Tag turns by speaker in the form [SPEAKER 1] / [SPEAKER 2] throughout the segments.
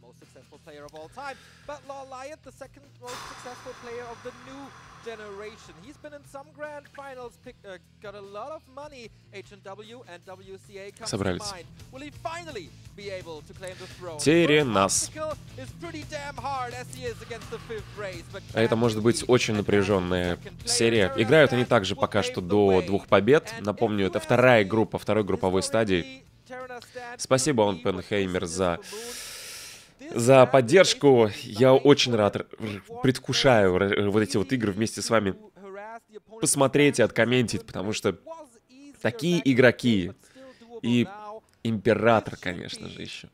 [SPEAKER 1] Собрались. Теренас. А это может быть очень напряженная серия. Играют они также пока что до 2 побед. Напомню, это вторая группа, второй групповой стадии. Спасибо, Оппенхеймер, за поддержку. Я очень рад, предвкушаю вот эти вот игры вместе с вами посмотреть и откомментить, потому что такие игроки и Император, конечно же, еще.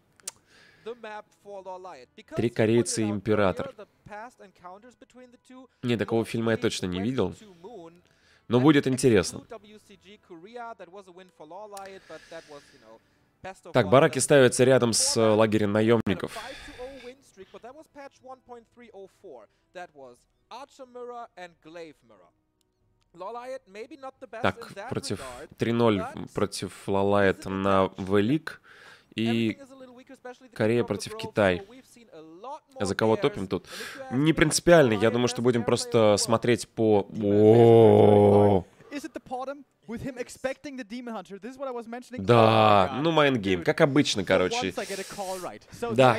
[SPEAKER 1] 3 корейца и Император. Не, такого фильма я точно не видел. Но будет интересно. Так, бараки ставятся рядом с лагерем наемников. Так, 3-0 против Лалайет на V-League. И Корея против Китая. А за кого топим тут? Не принципиально, я думаю, что будем просто смотреть по... Да, ну майндгейм, как обычно, короче. Да.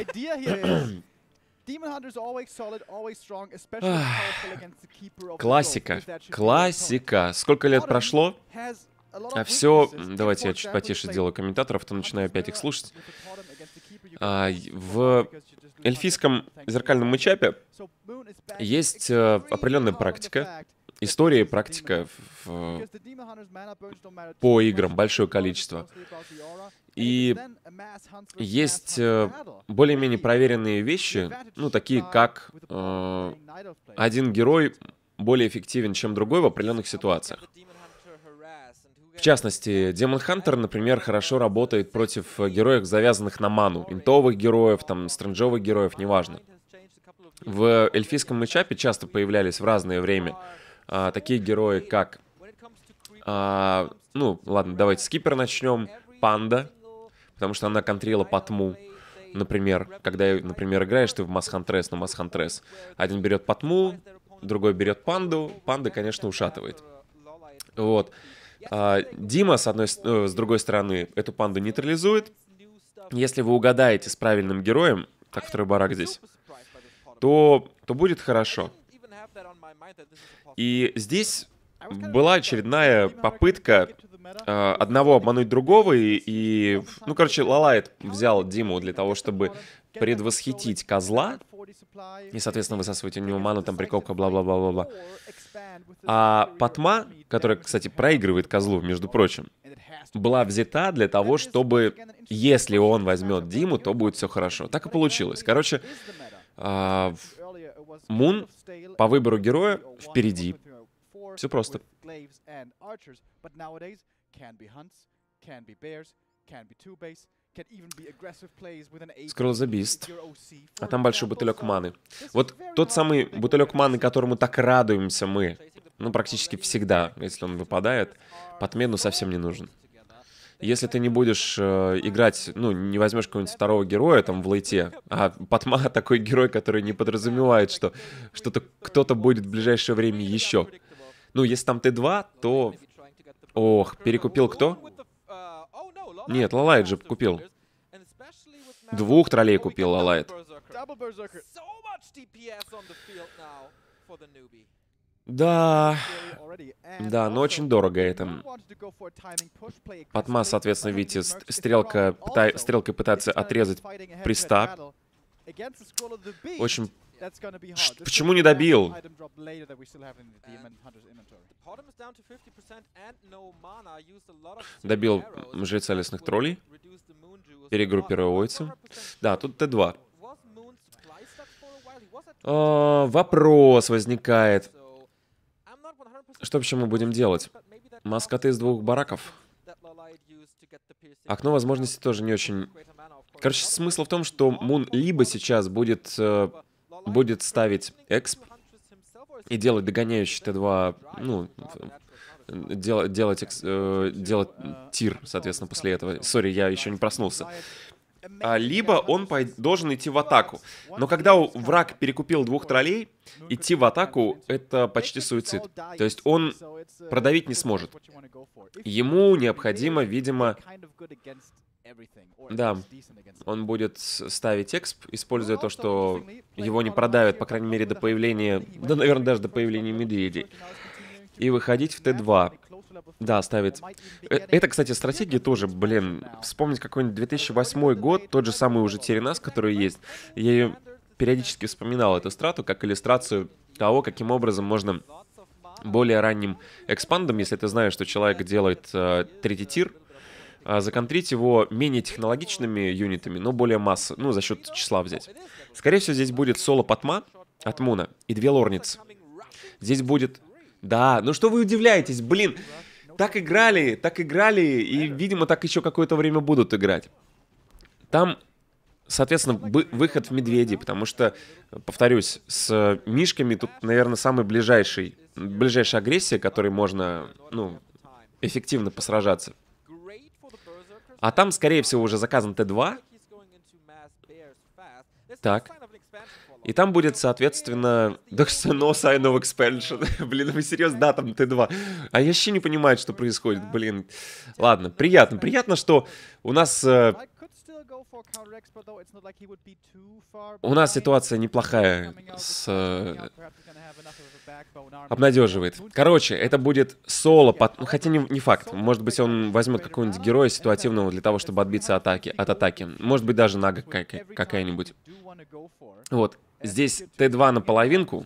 [SPEAKER 1] Классика. Классика. Сколько лет прошло? А все... Давайте я чуть потише сделаю комментаторов, то начинаю опять их слушать. В эльфийском зеркальном матчапе есть определенная практика. История и практика по играм, большое количество. И есть более-менее проверенные вещи, ну, такие как один герой более эффективен, чем другой в определенных ситуациях. В частности, Демон Хантер, например, хорошо работает против героев, завязанных на ману. Интовых героев, там, стрэнджовых героев, неважно. В эльфийском матчапе часто появлялись в разное время такие герои, как... ну, ладно, давайте с Кипера начнем. Панда, потому что она контрила Патму. Например, когда, например, играешь ты в Масхантрес на Масхантрес. Один берет Патму, другой берет Панду. Панда, конечно, ушатывает. Вот. Дима, с другой стороны, эту Панду нейтрализует. Если вы угадаете с правильным героем, так, второй барак здесь, то будет хорошо. И здесь была очередная попытка одного обмануть другого, и ну, короче, Лалайет взял Диму для того, чтобы предвосхитить козла, и, соответственно, высасывать у него ману, там, приковка, бла-бла-бла-бла-бла. А Патма, которая, кстати, проигрывает козлу, между прочим, была взята для того, чтобы, если он возьмет Диму, то будет все хорошо. Так и получилось. Короче, Мун по выбору героя впереди. Все просто. Scroll the Beast. А там большой бутылек маны. Вот тот самый бутылек маны, которому так радуемся мы, ну, практически всегда, если он выпадает, подмену совсем не нужен. Если ты не будешь играть, ну, не возьмешь какого-нибудь второго героя там в лейте, а Патма такой герой, который не подразумевает, что кто-то будет в ближайшее время еще. Ну, если там Т2, то... Ох, перекупил кто? Нет, Лалайет же купил. 2 троллей купил Лалайет. Да, но очень дорого это. Патма, соответственно, видите, стрелкой пытается отрезать приста. Очень... Почему не добил? Добил жреца лесных троллей. Перегруппировывается. Да, тут Т2. Вопрос возникает. Что вообще мы будем делать? Маскоты из 2 бараков. Окно возможностей тоже не очень... Короче, смысл в том, что Мун либо сейчас будет ставить эксп и делать догоняющий Т2, ну, делать тир, соответственно, после этого. Сори, я еще не проснулся. либо он должен идти в атаку. Но когда враг перекупил 2 троллей, идти в атаку — это почти суицид. То есть он продавить не сможет. Ему необходимо, видимо... Да, он будет ставить эксп, используя то, что его не продавят, по крайней мере, до появления... Да, наверное, даже до появления медведей. И выходить в Т2. Да, ставить. Это, кстати, стратегия тоже, блин, вспомнить какой-нибудь 2008 год, тот же самый уже Теренас, который есть. Я ее периодически вспоминал, эту страту, как иллюстрацию того, каким образом можно более ранним экспандом, если ты знаешь, что человек делает третий тир, законтрить его менее технологичными юнитами, но более массы, ну, за счет числа взять. Скорее всего, здесь будет соло Патма от Муна и 2 лорницы. Здесь будет... Да, ну что вы удивляетесь, блин, так играли, и, видимо, так еще какое-то время будут играть. Там, соответственно, выход в медведи, потому что, повторюсь, с мишками тут, наверное, самая ближайшая агрессия, которой можно, ну, эффективно посражаться. А там, скорее всего, уже заказан Т2. Так. И там будет, соответственно, no sign of expansion. Блин, вы серьезно? Да, там Т2. А я вообще не понимаю, что происходит, блин. Ладно, приятно. Приятно, что у нас ситуация неплохая, обнадеживает. Короче, это будет соло, ну, хотя не факт. Может быть, он возьмет какого-нибудь героя ситуативного для того, чтобы отбиться от атаки. Может быть, даже Нага какая-нибудь. Вот. Здесь Т2 на половинку,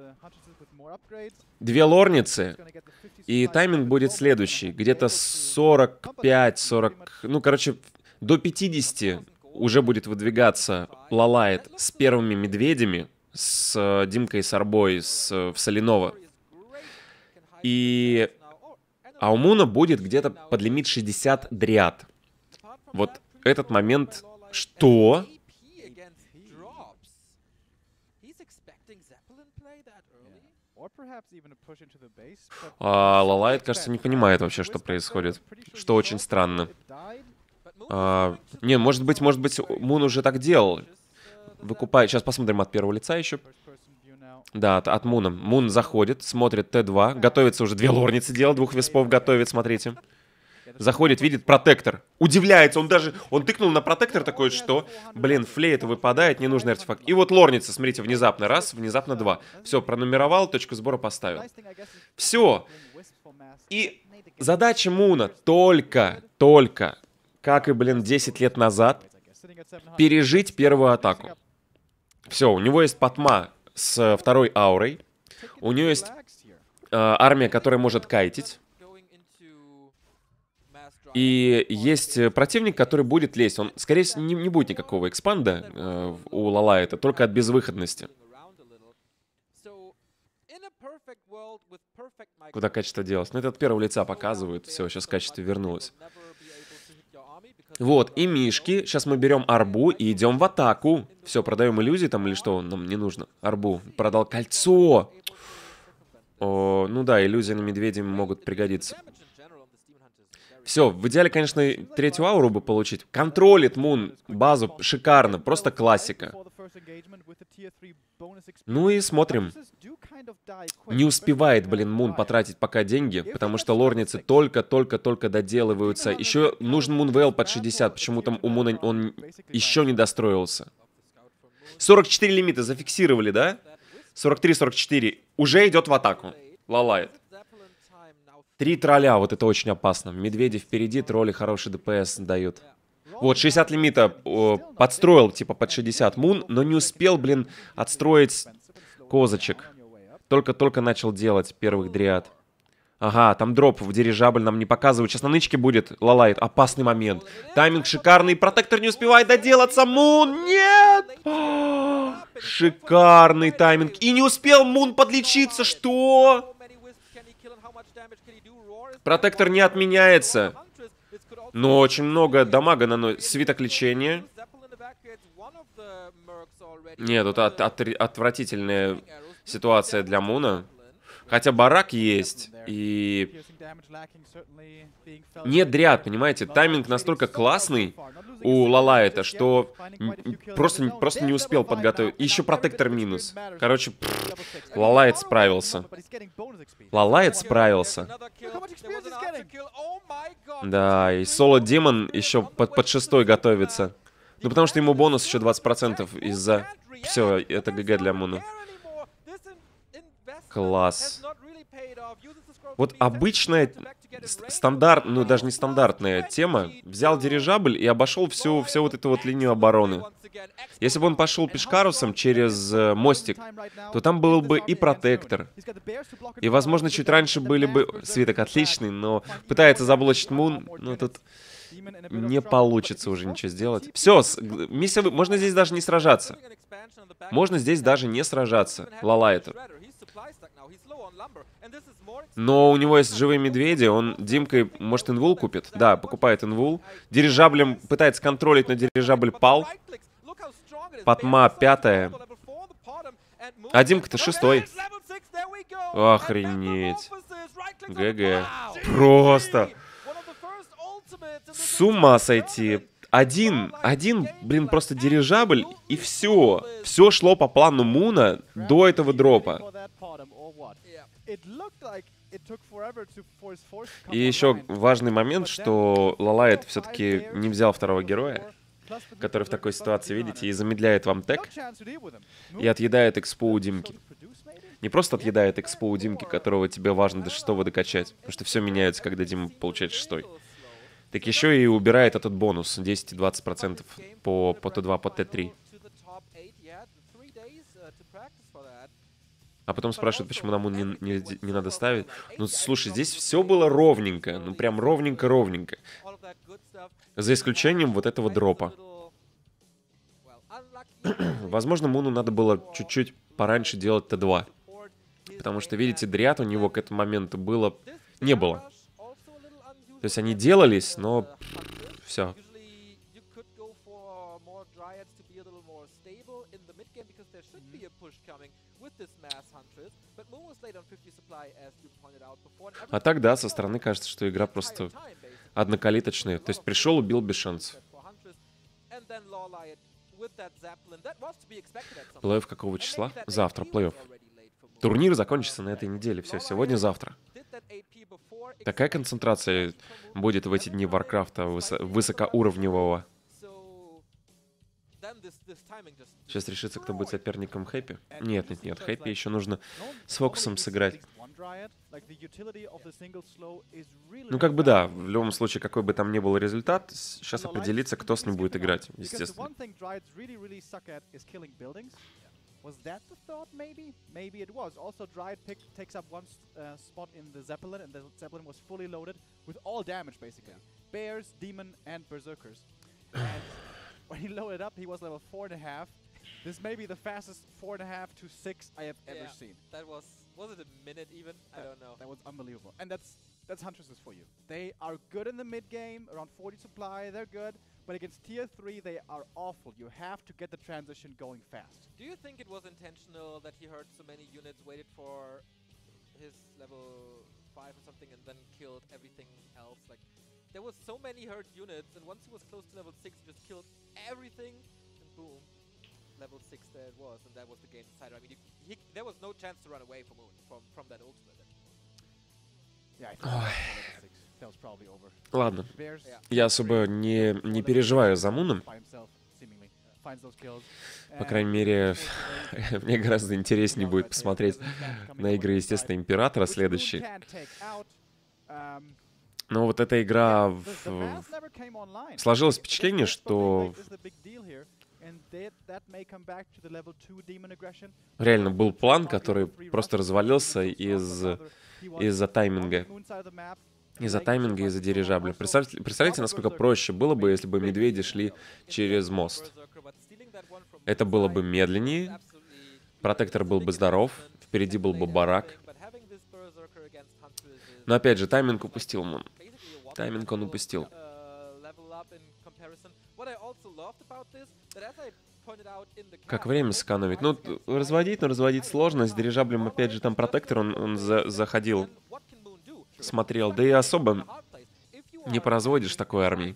[SPEAKER 1] 2 лорницы, и тайминг будет следующий. Где-то 45-40... Ну, короче, до 50 уже будет выдвигаться Лалайт с первыми медведями, с Димкой, с Арбой, в Соленово. А у Муна будет где-то под лимит 60 дриад. Вот этот момент... Что? Лалайт, кажется, не понимает вообще, что происходит. Что очень странно. Не, может быть, Мун уже так делал. Выкупает. Сейчас посмотрим от первого лица еще. Да, от Муна. Мун заходит, смотрит Т2. Готовится уже 2 лорницы делать, 2 веспов готовит, смотрите. Заходит, видит протектор. Удивляется, он тыкнул на протектор такой, что, блин, флейта выпадает, ненужный артефакт. И вот лорница, смотрите, внезапно раз, внезапно 2. Все, пронумеровал, точку сбора поставил. Все. И задача Муна только, как и, блин, 10 лет назад, пережить первую атаку. Все, у него есть Патма с 2-й аурой. У него есть армия, которая может кайтить. И есть противник, который будет лезть. Он, скорее всего, не будет никакого экспанда у Лалайта, только от безвыходности. Куда качество делось? Ну, это от первого лица показывают. Все, сейчас качество вернулось. Вот, и мишки. Сейчас мы берем арбу и идем в атаку. Все, продаем иллюзии там или что? Нам не нужно. Арбу. Продал кольцо. О, ну да, иллюзии на медведя могут пригодиться. Все, в идеале, конечно, 3-ю ауру бы получить. Контролит Мун базу шикарно, просто классика. Ну и смотрим. Не успевает, блин, Мун потратить пока деньги, потому что лорницы только доделываются. Еще нужен Мун ВЛ под 60, почему-то у Муна он еще не достроился. 44 лимита зафиксировали, да? 43-44. Уже идет в атаку. Лалайт. 3 тролля, вот это очень опасно. Медведи впереди, тролли хороший ДПС дают. Вот, 60 лимита подстроил, типа, под 60 Мун, но не успел, блин, отстроить козочек. Только начал делать первых дриад. Ага, там дроп в дирижабль нам не показывают. Сейчас на нычке будет Лалайт. Опасный момент. Тайминг шикарный. Протектор не успевает доделаться. Мун, нет! Шикарный тайминг. И не успел Мун подлечиться. Что? Протектор не отменяется. Но очень много дамага наносит. Свиток лечения. Нет, тут отвратительная ситуация для Муна. Хотя барак есть, и нет дряд, понимаете? Тайминг настолько классный у Лалайта, что просто не успел подготовить. И еще протектор минус. Короче, Лалайт справился. Лалайт справился. Да, и Соло Демон еще под 6-й готовится. Ну, потому что ему бонус еще 20% из-за... Все, это ГГ для Муну. Класс. Вот обычная, ну даже не стандартная тема. Взял дирижабль и обошел всю вот эту вот линию обороны. Если бы он пошел пешкарусом через мостик, то там был бы и протектор. И, возможно, чуть раньше были бы... Свиток отличный, но пытается заблочить Мун. Но тут не получится уже ничего сделать. Все, миссия... Можно здесь даже не сражаться. Можно здесь даже не сражаться. Лалайту. Но у него есть живые медведи, он Димкой, может, инвул купит? Да, покупает инвул. Дирижаблем пытается контролить, но дирижабль пал. Патма 5-я. А Димка-то 6-й. Охренеть. ГГ. Просто. С ума сойти. Один, блин, просто дирижабль, и все. Все шло по плану Муна до этого дропа. И еще важный момент, что Лалайт все-таки не взял второго героя, который в такой ситуации, видите, и замедляет вам тег, и отъедает экспо у Димки. Не просто отъедает экспо у Димки, которого тебе важно до 6-го докачать, потому что все меняется, когда Дима получает 6-й. Так еще и убирает этот бонус 10 и 20% по Т2, по Т3. А потом спрашивают, почему нам не надо ставить. Ну, слушай, здесь все было ровненько. Ну, прям ровненько-ровненько. За исключением вот этого дропа. Возможно, Муну надо было чуть-чуть пораньше делать Т2. Потому что, видите, дриад у него к этому моменту не было. То есть они делались, но все. А так, да, со стороны кажется, что игра просто однокалиточная. То есть пришел, убил без шансов. Плей-офф какого числа? Завтра плей-офф. Турнир закончится на этой неделе. Все, сегодня-завтра. Такая концентрация будет в эти дни Варкрафта высокоуровневого. Сейчас решится, кто будет соперником Хэппи. Нет. Хэппи еще нужно с фокусом сыграть. Ну, как бы да, в любом случае, какой бы там ни был результат, сейчас определится, кто с ним будет играть, естественно.
[SPEAKER 2] Was that the thought, maybe? Maybe it was. Also, Dryad takes up one spot in the Zeppelin, and the Zeppelin was fully loaded with all damage, basically. Bears, Demon, and Berserkers. And when he loaded up, he was level 4.5. This may be the fastest 4.5 to 6 I have ever seen.
[SPEAKER 3] That was it a minute even? I don't know.
[SPEAKER 2] That was unbelievable. And that's Huntresses for you. They are good in the mid game, around 40 supply, they're good. But against tier 3, they are awful. You have to get the transition going fast.
[SPEAKER 3] Do you think it was intentional that he hurt so many units, waited for his level 5 or something, and then killed everything else? Like, there was so many hurt units, and once he was close to level 6, he just killed everything, and boom, level 6 there it was, and that was the game decider. I mean, there was no chance to run away from that ultimate.
[SPEAKER 2] Yeah, I think that was probably over.
[SPEAKER 1] Ладно. Я особо не переживаю за Муном. По крайней мере, мне гораздо интереснее будет посмотреть на игры, естественно, Императора следующие. Но вот эта игра... Сложилось впечатление, что... Реально был план, который просто развалился из-за тайминга. Из-за тайминга, из-за дирижабля. Представляете, насколько проще было бы, если бы медведи шли через мост. Это было бы медленнее, протектор был бы здоров, впереди был бы барак. Но опять же, тайминг упустил Мун. Тайминг он упустил. Как время сэкономить? Ну, разводить, но разводить сложно. С дирижаблем, опять же, там протектор, он заходил, смотрел. Да и особо не поразводишь такой армии.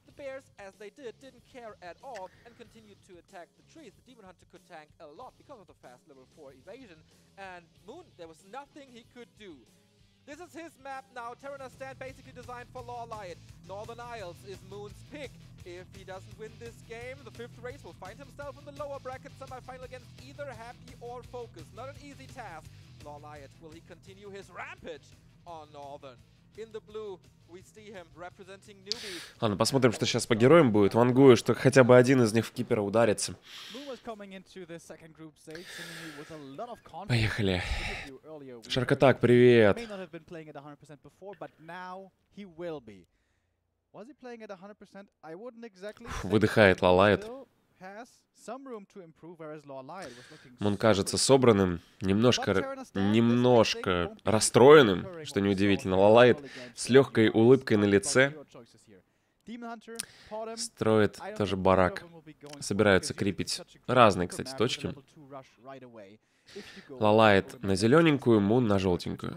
[SPEAKER 3] This is his map now. Terranos stand basically designed for Lawlight. Northern Isles is Moon's pick. If he doesn't win this game, the fifth race will find himself in the lower bracket semi-final against either Happy or Focus. Not an easy task. Lawlight, will he continue his rampage on Northern? In the blue, we see him representing newbies.
[SPEAKER 1] Ладно, посмотрим, что сейчас по героям будет. Вангую, что хотя бы один из них в Кипера ударится. Поехали. Шаркатак, привет. Выдыхает Лалайт. Он кажется собранным, немножко расстроенным, что неудивительно. Лалайт с легкой улыбкой на лице строит тоже барак. Собираются крипить разные, кстати, точки. Лалайт на зелененькую, Мун на желтенькую.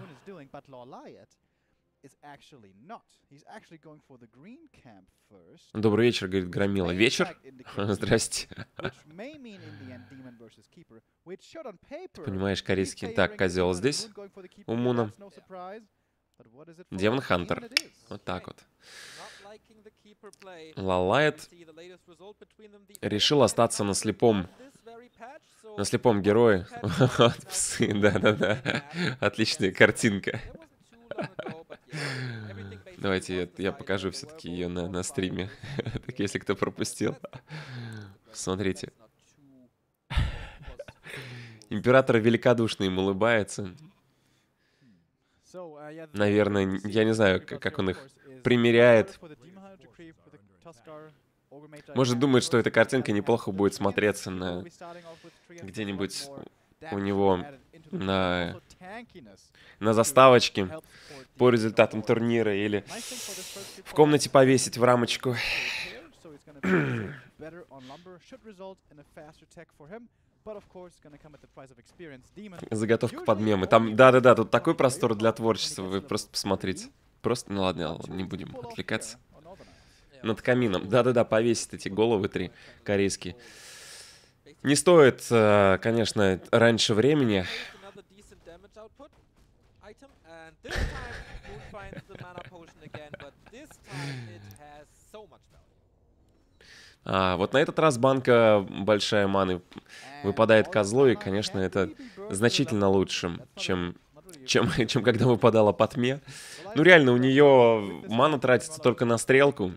[SPEAKER 1] Добрый вечер, говорит Громила. Вечер? Здрасте. Ты понимаешь, корейский. Так, козел здесь у Муна. Демон Хантер. Вот так вот. Лалайт решил остаться на слепом герое. Псы, да-да-да. Отличная картинка. Давайте я покажу все-таки ее на стриме. Так, если кто пропустил. Смотрите. Император великодушно им улыбается. Наверное, я не знаю, как он их примеряет. Может, думает, что эта картинка неплохо будет смотреться на где-нибудь у него на заставочке по результатам турнира или в комнате повесить в рамочку. Заготовка под мемы. Там, да-да-да, тут такой простор для творчества, вы просто посмотрите. Просто, ну ладно, не будем отвлекаться. Над камином. Да-да-да, повесить эти головы 3 корейские. Не стоит, конечно, раньше времени. Вот на этот раз банка большая маны выпадает козлу, и, конечно, это значительно лучше, чем когда выпадала по тьме. Ну, реально, у нее мана тратится только на стрелку.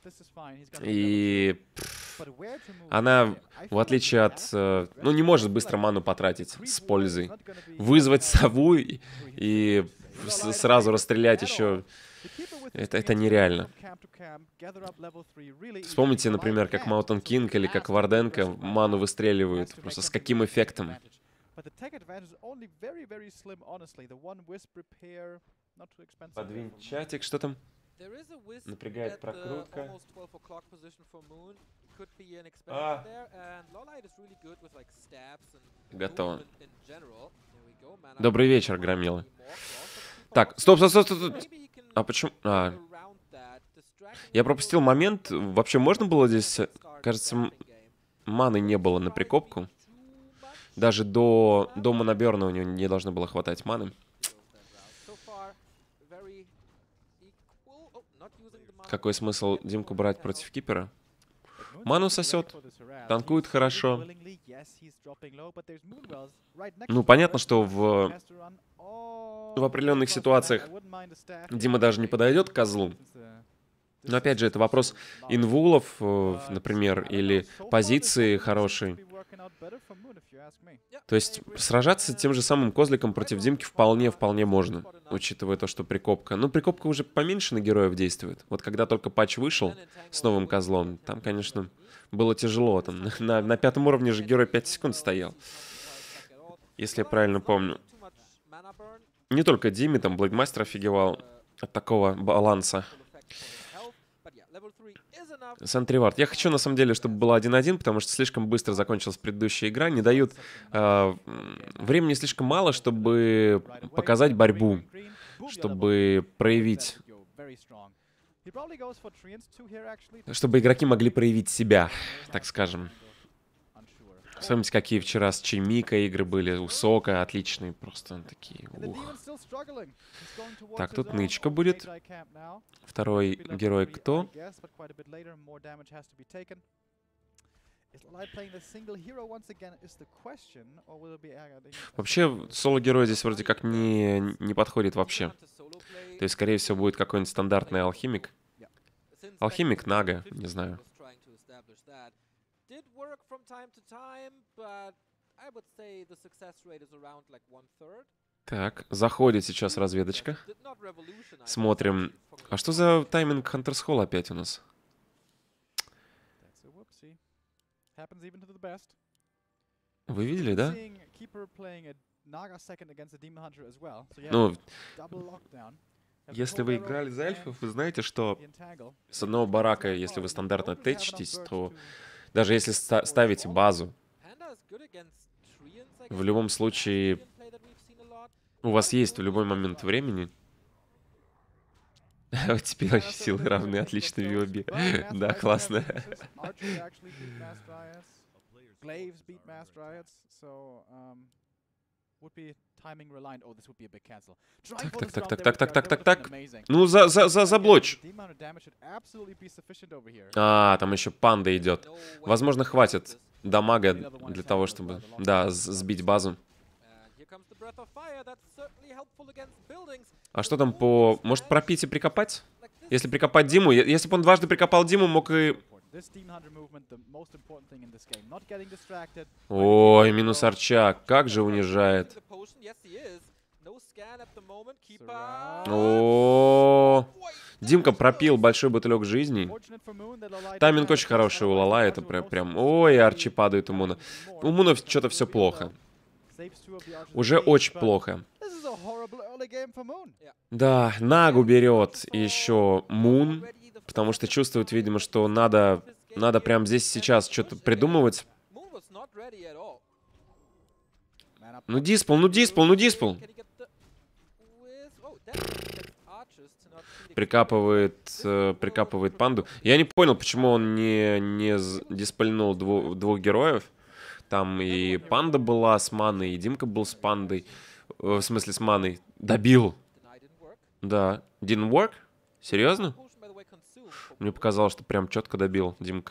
[SPEAKER 1] И она, в отличие от... Ну, не может быстро ману потратить с пользой. Вызвать сову и сразу расстрелять еще... Это нереально. Вспомните, например, как Mountain King или как Варденко ману выстреливают. Просто с каким эффектом. Подвинь чатик, что там? Напрягает прокрутка. Готово. Добрый вечер, Громилы. Так, стоп. А почему? Я пропустил момент. Вообще можно было здесь... Кажется, маны не было на прикопку. Даже до моноберна у него не должно было хватать маны. Какой смысл Димку брать против Кипера? Ману сосет, танкует хорошо. Ну, понятно, что в определенных ситуациях Дима даже не подойдет к козлу. Но опять же, это вопрос инвулов, например, или позиции хорошей. То есть сражаться тем же самым козликом против Димки вполне можно, учитывая то, что прикопка. Ну, прикопка уже поменьше на героев действует. Вот когда только патч вышел с новым козлом, там, конечно, было тяжело. Там на 5-м уровне же герой 5 секунд стоял. Если я правильно помню. Не только Диме, там Блэдмастер офигевал от такого баланса. Сентривард. Я хочу, на самом деле, чтобы было 1-1, потому что слишком быстро закончилась предыдущая игра. Не дают... времени слишком мало, чтобы показать борьбу, чтобы проявить... Чтобы игроки могли проявить себя, так скажем. Вспомните, какие вчера с Чимика игры были, у Сока отличные, просто такие, ух. Так, тут нычка будет. Второй герой кто? Вообще, соло-герой здесь вроде как не подходит вообще. То есть, скорее всего, будет какой-нибудь стандартный алхимик. Алхимик Нага, не знаю. Так, заходит сейчас разведочка. Смотрим. А что за тайминг Hunter's Hall опять у нас? Вы видели, да? Ну, если вы играли за эльфов, вы знаете, что с одного барака, если вы стандартно течитесь, то даже если ставите базу, в любом случае у вас есть в любой момент времени. Теперь силы равны, отлично, Виоби. Да, классно. Так. Ну, заблочь. А, там еще панда идет. Возможно, хватит дамага для того, чтобы, да, сбить базу. А что там по... Может пропить и прикопать? Если прикопать Диму... Если бы он дважды прикопал Диму, мог и... Ой, минус Арчак. Как же унижает. О, Димка пропил большой бутылек жизни. Тайминг очень хороший у Лала. Это прям... Ой, Арчи падает у Муна. У Муна что-то все плохо. Уже очень плохо. Да, Нагу берет еще Мун, потому что чувствует, видимо, что надо прямо здесь сейчас что-то придумывать. Ну, диспл. Прикапывает панду. Я не понял, почему он не диспольнул двух героев. Там и панда была с маной, и Димка был с пандой. В смысле, с маной. Добил. Да. Didn't work? Серьезно? Мне показалось, что прям четко добил Димка.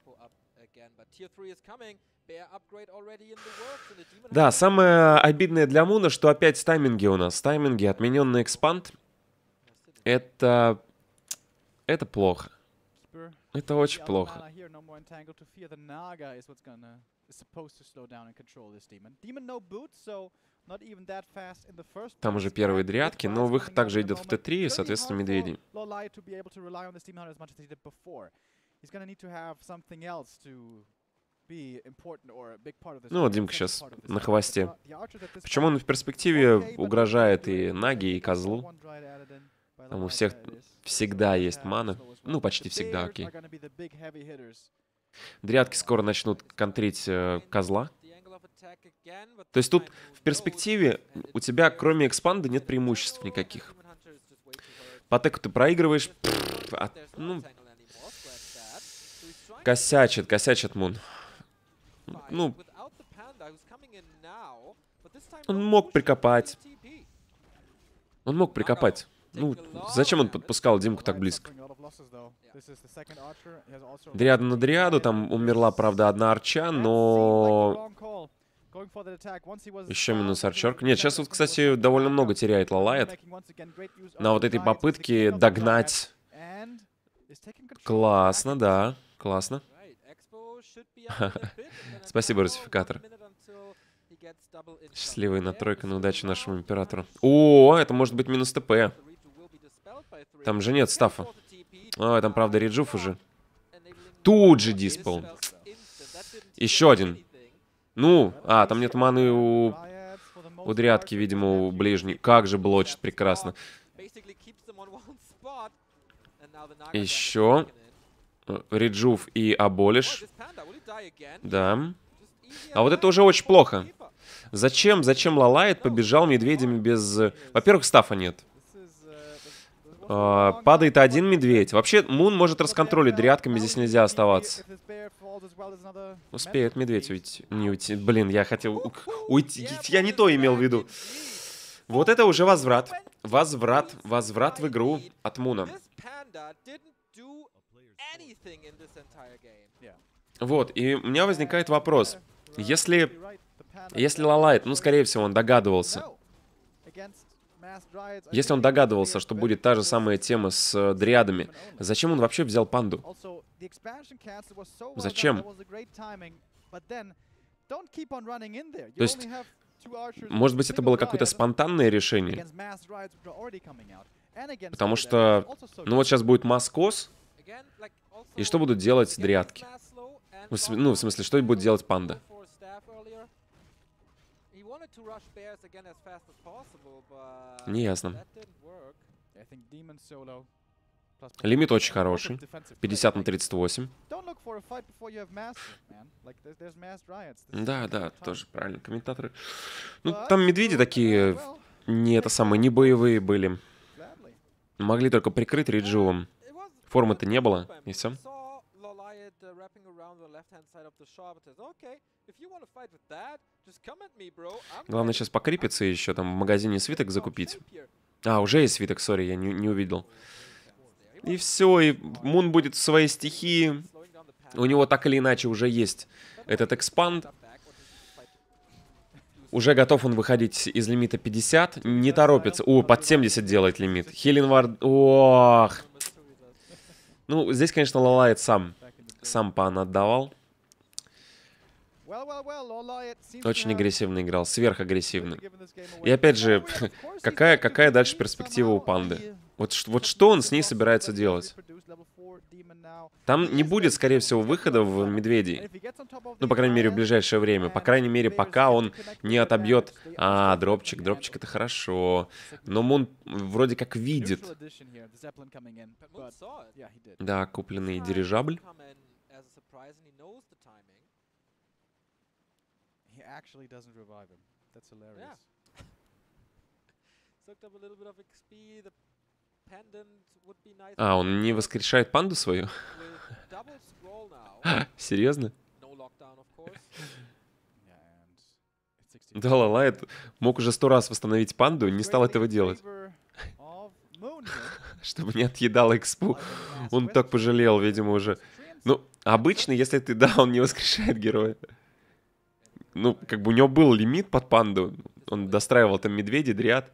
[SPEAKER 1] Да, самое обидное для Муна, что опять тайминги у нас. Тайминги, отмененный экспанд. Это плохо. Это очень плохо. Там уже первые дриадки, но выход также идет в Т3, и, соответственно, медведи. Ну вот Димка сейчас на хвосте. Причем он в перспективе угрожает и Наги, и Козлу. Там у всех всегда есть мана. Ну, почти всегда, окей. Дриадки скоро начнут контрить Козла. То есть тут в перспективе у тебя, кроме экспанда, нет преимуществ никаких. По теку ты проигрываешь. Ну, косячит Мун. Ну, он мог прикопать. Ну, зачем он подпускал Димку так близко? Дриада на дриаду, там умерла, правда, одна арча, но... Еще минус арчерк. Нет, сейчас вот, кстати, довольно много теряет Лалайт. На вот этой попытке догнать. Классно, да, классно. Спасибо, Русификатор. Счастливый на тройка на удачу нашему императору. О, это может быть минус ТП. Там же нет стафа. Ой, там, правда, реджуф уже. Тут же диспл. Еще один. Ну, там нет маны у дриадки, видимо, у ближней. Как же блочит прекрасно. Еще. Реджув и Аболиш. Да. А вот это уже очень плохо. Зачем Лалайт побежал медведями без... Во-первых, стафа нет. Падает один медведь. Вообще, Мун может расконтролить дриадками, здесь нельзя оставаться. Успеет медведь уйти. Не уйти. Блин, я хотел уйти. Я не то имел в виду. Вот это уже возврат. Возврат в игру от Муна. Вот, и у меня возникает вопрос. Если Лалайт, ну, скорее всего, он догадывался. Если он догадывался, что будет та же самая тема с дриадами, зачем он вообще взял панду? Зачем? То есть, может быть, это было какое-то спонтанное решение? Потому что, ну вот сейчас будет Маскос, и что будут делать дриадки? Ну, в смысле, что будет делать панда? Неясно. Лимит очень хороший. 50 на 38. Да, тоже правильно. Комментаторы. Ну, там медведи такие, не боевые были. Могли только прикрыть Реджувом. Формы-то не было, и все. Главное сейчас покрепиться еще, там в магазине свиток закупить. А, уже есть свиток, сори, я не увидел. И все, и Мун будет в своей стихии. У него так или иначе уже есть этот экспанд. Уже готов он выходить из лимита 50. Не торопится. О, под 70 делает лимит. Хеленвард... Ох. Ну, здесь, конечно, Лалайт сам пан отдавал. Очень агрессивно играл, сверхагрессивно. И опять же, какая дальше перспектива у панды? Вот что он с ней собирается делать? Там не будет, скорее всего, выхода в медведей. Ну, по крайней мере, в ближайшее время. По крайней мере, пока он не отобьет... А, дропчик это хорошо. Но Мун вроде как видит. Да, купленный дирижабль. А, он не воскрешает панду свою? Серьезно? Да, Лалайт мог уже 100 раз восстановить панду, не стал этого делать. Чтобы не отъедал экспу. Он так пожалел, видимо, уже. Ну, обычно, если ты, да, он не воскрешает героя. Ну, как бы у него был лимит под панду. Он достраивал там медведей, дриад.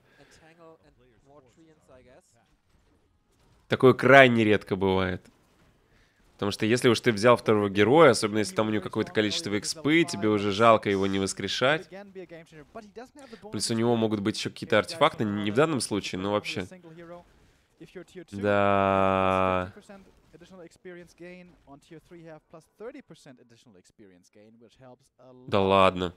[SPEAKER 1] Такое крайне редко бывает. Потому что если уж ты взял второго героя, особенно если там у него какое-то количество экспы, тебе уже жалко его не воскрешать. Плюс у него могут быть еще какие-то артефакты, не в данном случае, но вообще. Да. Да ладно.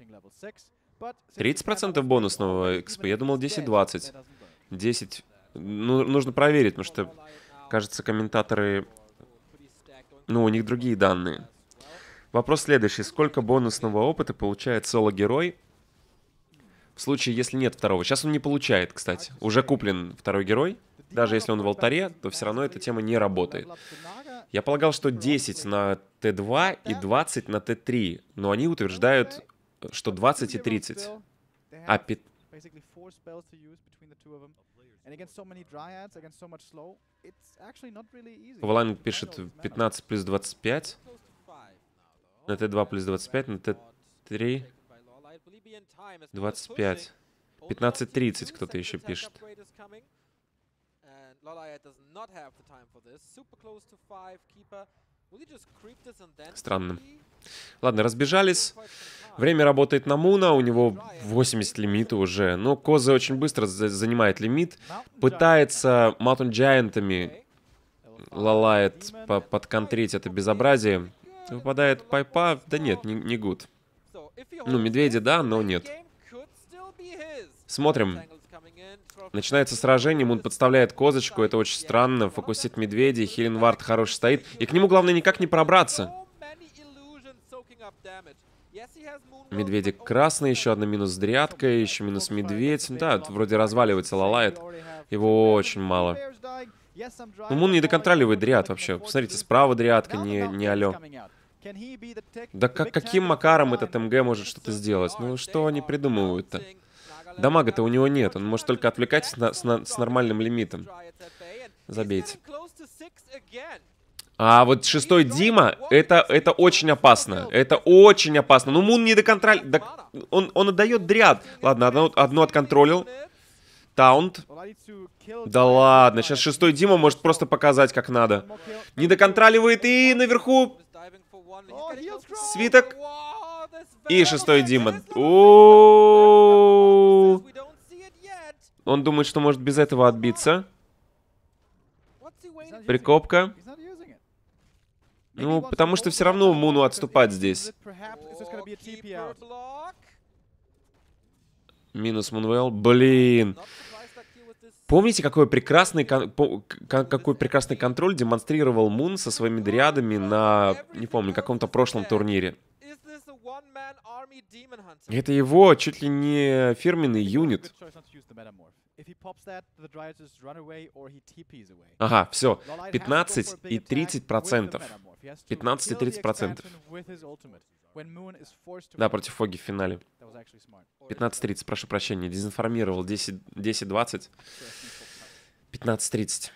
[SPEAKER 1] 30% бонусного экспа? Я думал 10-20. 10. Ну, нужно проверить, потому что, кажется, комментаторы... Ну, у них другие данные. Вопрос следующий. Сколько бонусного опыта получает соло-герой в случае, если нет второго? Сейчас он не получает, кстати. Уже куплен второй герой. Даже если он в алтаре, то все равно эта тема не работает. Я полагал, что 10 на Т2 и 20 на Т3. Но они утверждают, что 20 и 30. А Валанг пишет 15 плюс 25. На Т2 плюс 25, на Т3 25. 15-30 кто-то еще пишет. Странно. Ладно, разбежались. Время работает на Муна, у него 80 лимита уже. Но Коза очень быстро занимает лимит. Пытается Mountain Giant'ами Лалайт подконтрить это безобразие. Выпадает пайпа. Да нет, не гуд. Ну, медведи да, но нет. Смотрим. Начинается сражение, Мун подставляет козочку, это очень странно. Фокусит медведя, Хиленвард хороший стоит. И к нему главное никак не пробраться. Медведик красный, еще одна минус дрядка, еще минус медведь. Да, вроде разваливается Лалайт. Его очень мало. Ну, Мун не доконтроливает дриад вообще. Посмотрите, справа дриадка, не алё. Да каким макаром этот МГ может что-то сделать? Ну что они придумывают-то? Дамага-то у него нет, он может только отвлекать с нормальным лимитом. Забейте. А вот шестой Дима, это очень опасно. Это очень опасно. Ну, Мун не доконтроль... Он отдает дриад. Ладно, одну отконтролил. Таунт. Да ладно, сейчас шестой Дима может просто показать, как надо. Не доконтроливает и наверху... Свиток. И шестой Дима. Он думает, что может без этого отбиться. Прикопка. Ну, потому что все равно Муну отступать здесь. Минус Мунвелл. Блин. Помните, какой прекрасный контроль демонстрировал Мун со своими дриадами на, не помню, каком-то прошлом турнире? Это его чуть ли не фирменный юнит. Ага, все. 15 и 30%. 15 и 30%. Да, против Фоги в финале. 15-30, прошу прощения. Дезинформировал. 10-20. 15-30.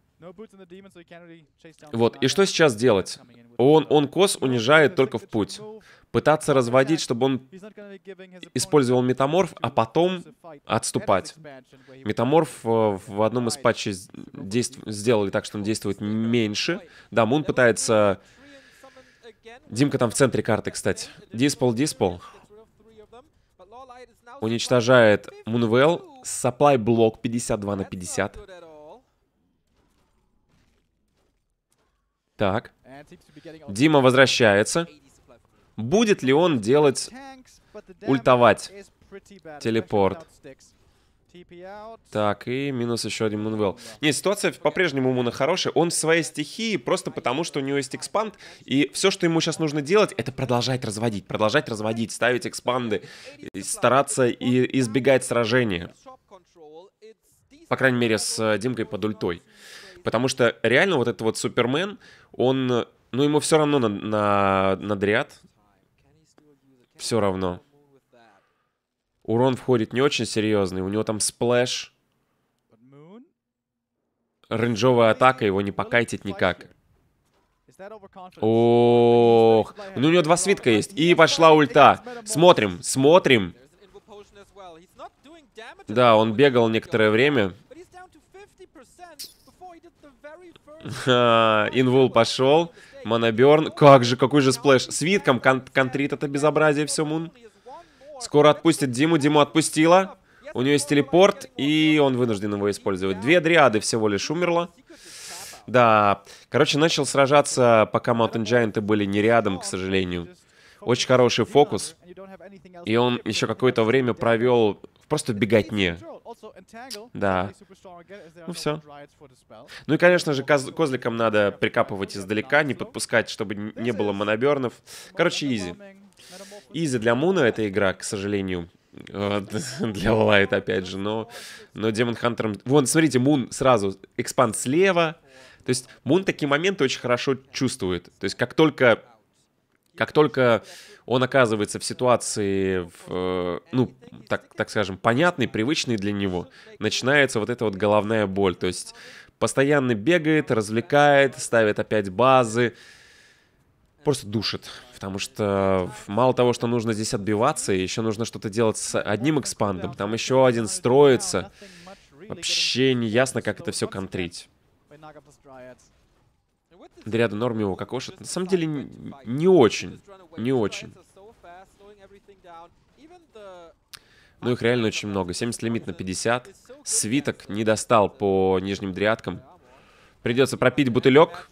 [SPEAKER 1] Вот, и что сейчас делать? Он кос унижает только в путь. Пытаться разводить, чтобы он использовал метаморф, а потом отступать. Метаморф в одном из патчей сделали так, что он действует меньше. Да, Мун пытается... Димка там в центре карты, кстати. Диспол. Уничтожает Мунвелл. Supply блок 52 на 50. Так. Дима возвращается. Будет ли он делать ультовать? Телепорт. Так, и минус еще один Мунвелл. Нет, ситуация по-прежнему у Муна хорошая. Он в своей стихии просто потому, что у него есть экспанд. И все, что ему сейчас нужно делать, это продолжать разводить, ставить экспанды, стараться и избегать сражения. По крайней мере, с Димкой под ультой. Потому что реально вот этот вот Супермен, он... Ну, ему все равно на дриад. Все равно. Урон входит не очень серьезный. У него там сплэш. Рейнджовая атака, его не покайтить никак. Ох. Ну, у него 2 свитка есть. И пошла ульта. Смотрим. Да, он бегал некоторое время. Инвул пошел. Моноберн. Какой же сплэш. Свитком контрит это безобразие все, Мун. Скоро отпустит Диму. Диму отпустила. У нее есть телепорт, и он вынужден его использовать. 2 дриады всего лишь умерло. Да. Короче, начал сражаться, пока Mountain Giant были не рядом, к сожалению. Очень хороший фокус. И он еще какое-то время провел просто в беготне. Да. Ну все. Ну и, конечно же, козликам надо прикапывать издалека, не подпускать, чтобы не было монобернов. Короче, изи. Изи для Муна эта игра, к сожалению. Для Лайт, опять же. Но Демон Хантером... Вон, смотрите, Мун сразу экспанд слева. То есть Мун такие моменты очень хорошо чувствует. То есть как только он оказывается в ситуации, ну, так скажем, понятной, привычной для него, начинается вот эта вот головная боль. То есть постоянно бегает, развлекает, ставит опять базы. Просто душит. Потому что мало того, что нужно здесь отбиваться, еще нужно что-то делать с одним экспандом. Там еще один строится. Вообще не ясно, как это все контрить. Дриады норм его кокошит. На самом деле не очень. Не очень. Ну их реально очень много. 70 лимит на 50. Свиток не достал по нижним дриадкам. Придется пропить бутылек.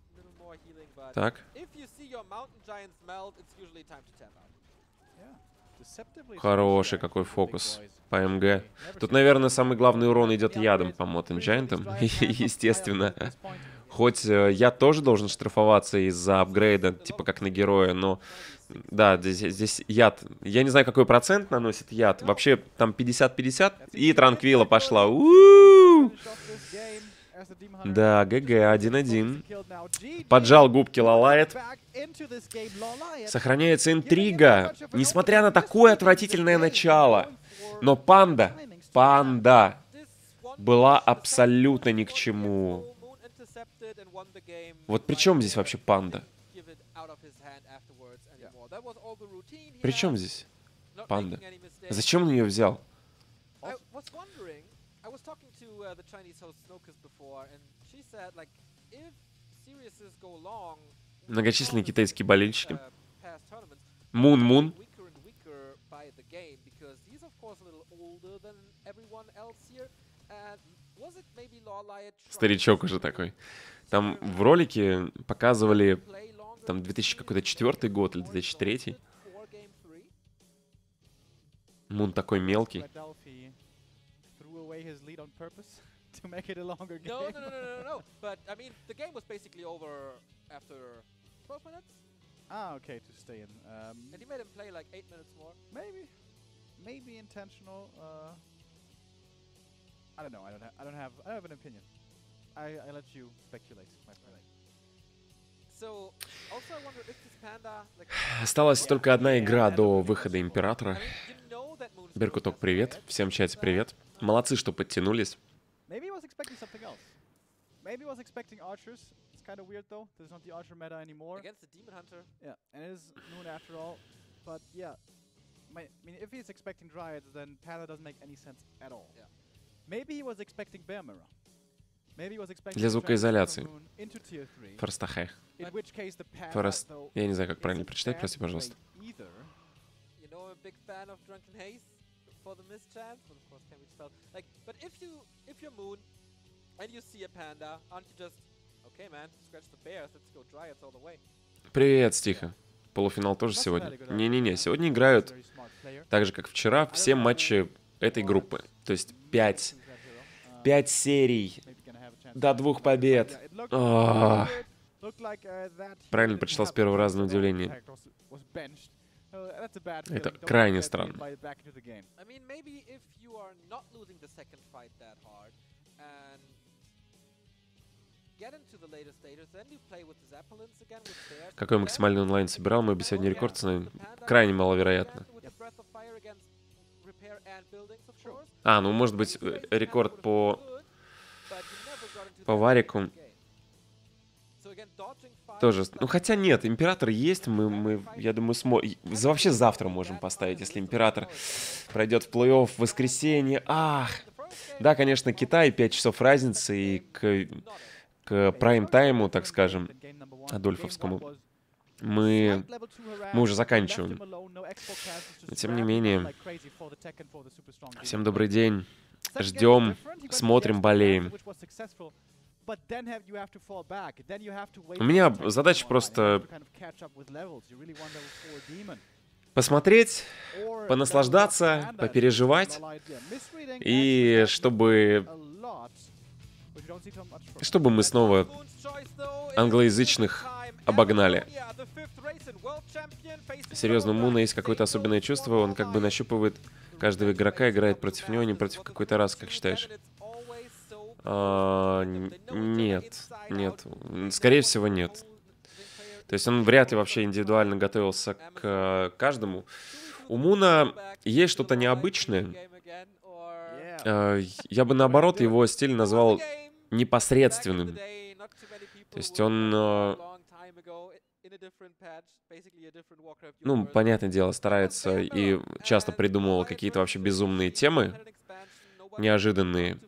[SPEAKER 1] Так. Хороший какой фокус по МГ. Тут, наверное, самый главный урон идет ядом по Mountain Giant'ам. Естественно. Хоть я тоже должен штрафоваться из-за апгрейда, типа как на героя, но... Да, здесь яд. Я не знаю, какой процент наносит яд. Вообще там 50-50. И Транквила пошла. У-у-у! Да, ГГ, 1-1. Поджал губки Лолайт. Сохраняется интрига. Несмотря на такое отвратительное начало. Но панда была абсолютно ни к чему. Вот при чем здесь вообще панда? При чем здесь панда? Зачем он ее взял? Многочисленные китайские болельщики. Мун. Старичок уже такой. Там в ролике показывали там 2004 год или 2003. Мун такой мелкий.
[SPEAKER 2] Okay, to stay in. And he made him play like 8 minutes more. Maybe intentional. I don't know. I don't have an opinion. I let you speculate, my friend. So, also I wonder if this panda, like...
[SPEAKER 1] Осталась только одна игра до выхода Императора. Беркуток, привет. Всем в чате привет. Молодцы, что подтянулись.
[SPEAKER 2] Maybe he was expecting something else. Maybe he was expecting archers. It's kind of weird though. There's not the archer meta anymore.
[SPEAKER 3] Against the demon hunter.
[SPEAKER 2] Yeah, and it is noon after all. But yeah, I mean, if he's expecting dryads, then panda doesn't make any sense at all.
[SPEAKER 3] Yeah.
[SPEAKER 2] Maybe he was expecting bear mirror. Maybe he was expecting
[SPEAKER 1] Для звукоизоляции.
[SPEAKER 2] into tier 3.
[SPEAKER 1] Форстахе.
[SPEAKER 2] In which case the panda,
[SPEAKER 1] Форест.
[SPEAKER 2] though,
[SPEAKER 1] Я не знаю, как правильно
[SPEAKER 2] isn't
[SPEAKER 1] прочитать,
[SPEAKER 2] bad
[SPEAKER 1] прости,
[SPEAKER 2] to play
[SPEAKER 1] пожалуйста.
[SPEAKER 2] either.
[SPEAKER 3] You know, I'm a big fan of Drunken Haze for the mischance, but of course can't be spelled. Like, but if you're Moon and you see a panda, aren't you just okay, man? Scratch the bears, let's go dryads all the way.
[SPEAKER 1] Привет, Стиха. Полуфинал тоже сегодня. Не-не-не, сегодня играют так же, как вчера, все матчи этой группы. То есть 5 серий до 2 побед. Правильно прочитал с первого раза на удивление. Это крайне странно. Какой максимальный онлайн собирал, мы бы сегодня рекорд установим. Крайне маловероятно. Ну может быть рекорд по варику. Тоже. Ну хотя нет, Император есть, я думаю, вообще завтра можем поставить, если Император пройдет в плей-офф в воскресенье. Да, конечно, Китай, 5 часов разницы, и к прайм-тайму, так скажем, Адольфовскому, мы уже заканчиваем. Но тем не менее, всем добрый день. Ждем, смотрим, болеем. У меня задача просто посмотреть, понаслаждаться, попереживать, и чтобы мы снова англоязычных обогнали. Серьезно, у Муна есть какое-то особенное чувство, он как бы нащупывает каждого игрока, играет против него, не против какой-то расы, как считаешь? Нет. Скорее всего, нет. То есть он вряд ли вообще индивидуально готовился к каждому. У Муна есть что-то необычное. Я бы, наоборот, его стиль назвал непосредственным. То есть он... понятное дело, старается и часто придумывал какие-то вообще безумные темы, неожиданные.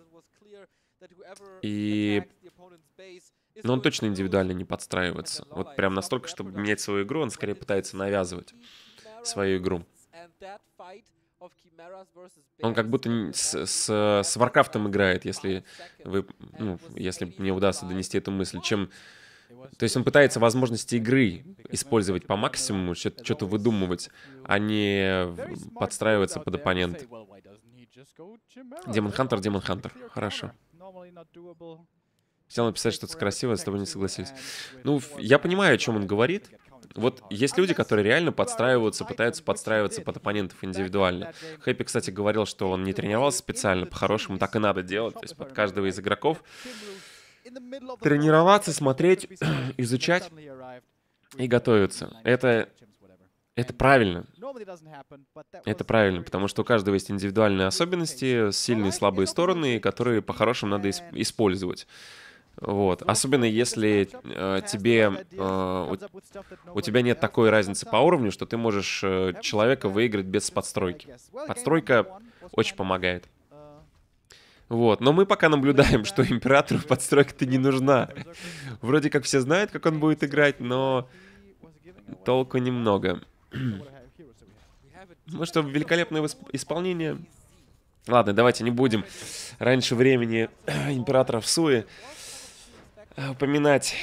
[SPEAKER 1] Но он точно индивидуально не подстраивается. Вот прям настолько, чтобы менять свою игру, он скорее пытается навязывать свою игру. Он как будто с Варкрафтом играет, если мне удастся донести эту мысль, чем То есть он пытается возможности игры использовать по максимуму, что-то выдумывать, а не подстраиваться под оппонента. Демон Хантер. Хорошо. Хотел написать что-то красивое, с тобой не согласились. Ну, я понимаю, о чем он говорит. Вот есть люди, которые реально подстраиваются, пытаются подстраиваться под оппонентов индивидуально. Хэппи, кстати, говорил, что он не тренировался специально, по-хорошему так и надо делать. То есть под каждого из игроков тренироваться, смотреть, изучать и готовиться. Это правильно. Это правильно, потому что у каждого есть индивидуальные особенности, сильные и слабые стороны, которые по-хорошему надо использовать. Вот. Особенно если у тебя нет такой разницы по уровню, что ты можешь человека выиграть без подстройки. Подстройка очень помогает. Вот. Но мы пока наблюдаем, что императору подстройка-то не нужна. Вроде как все знают, как он будет играть, но толку немного. Ну что, великолепное исполнение. Ладно, давайте не будем раньше времени императора в Суе упоминать.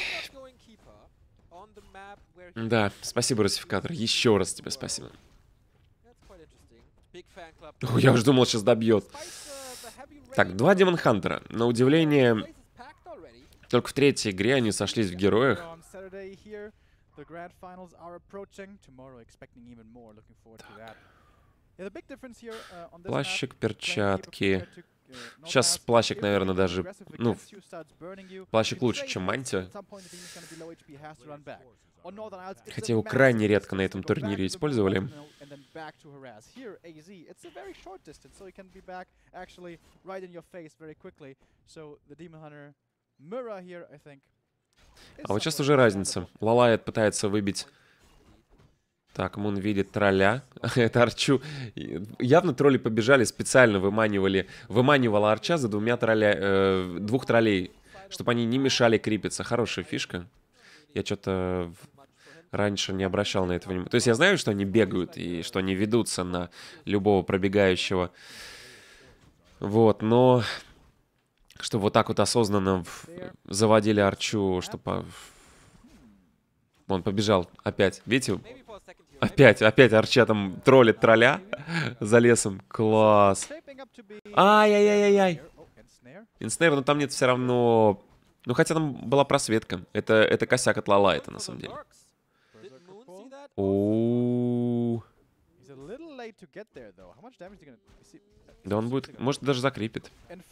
[SPEAKER 1] Да, спасибо, Русификатор. Еще раз тебе спасибо. О, я уже думал, сейчас добьет. Так, 2 Демон Хантера. На удивление, только в третьей игре они сошлись в героях. Плащик, перчатки. Сейчас плащик, наверное, даже... Ну, плащик лучше, чем мантия. Хотя его крайне редко на этом турнире использовали. А вот сейчас уже разница. Лалайт пытается выбить... Так, Мун видит тролля. Это Арчу. Явно тролли побежали, специально выманивала Арча за двух троллей, чтобы они не мешали крипиться. Хорошая фишка. Я что-то раньше не обращал на это внимания. То есть я знаю, что они бегают и что они ведутся на любого пробегающего. Вот, но... Чтобы вот так вот осознанно заводили Арчу, чтобы... Он побежал опять. Видите? Опять Арча там троллит тролля за лесом. Класс. Ай-яй-яй-яй-яй. Инснейр, но там нет все равно... Ну, хотя там была просветка. Это косяк от Лалайта, на самом деле. Оу. Да он будет... Может, даже закрепит.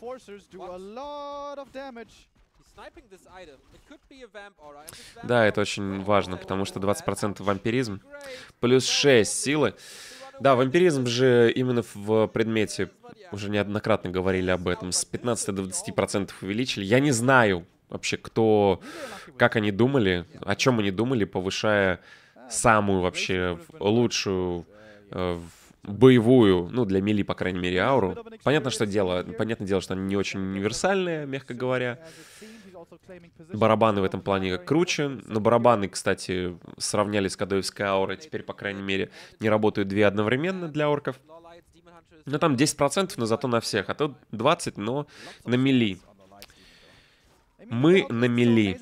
[SPEAKER 1] Да, это очень важно, потому что 20% вампиризм. Плюс 6 силы. Да, вампиризм же именно в предмете, уже неоднократно говорили об этом, с 15 до 20% увеличили. Я не знаю вообще, как они думали, о чем они думали, повышая самую вообще лучшую боевую, ну, для мили, по крайней мере, ауру. Понятное дело, что они не очень универсальные, мягко говоря. Барабаны в этом плане круче, но барабаны, кстати, сравняли с кадоевской аурой, теперь, по крайней мере, не работают две одновременно для орков. Ну, там 10%, но зато на всех, а тут 20%, но на мили. Мы на мили.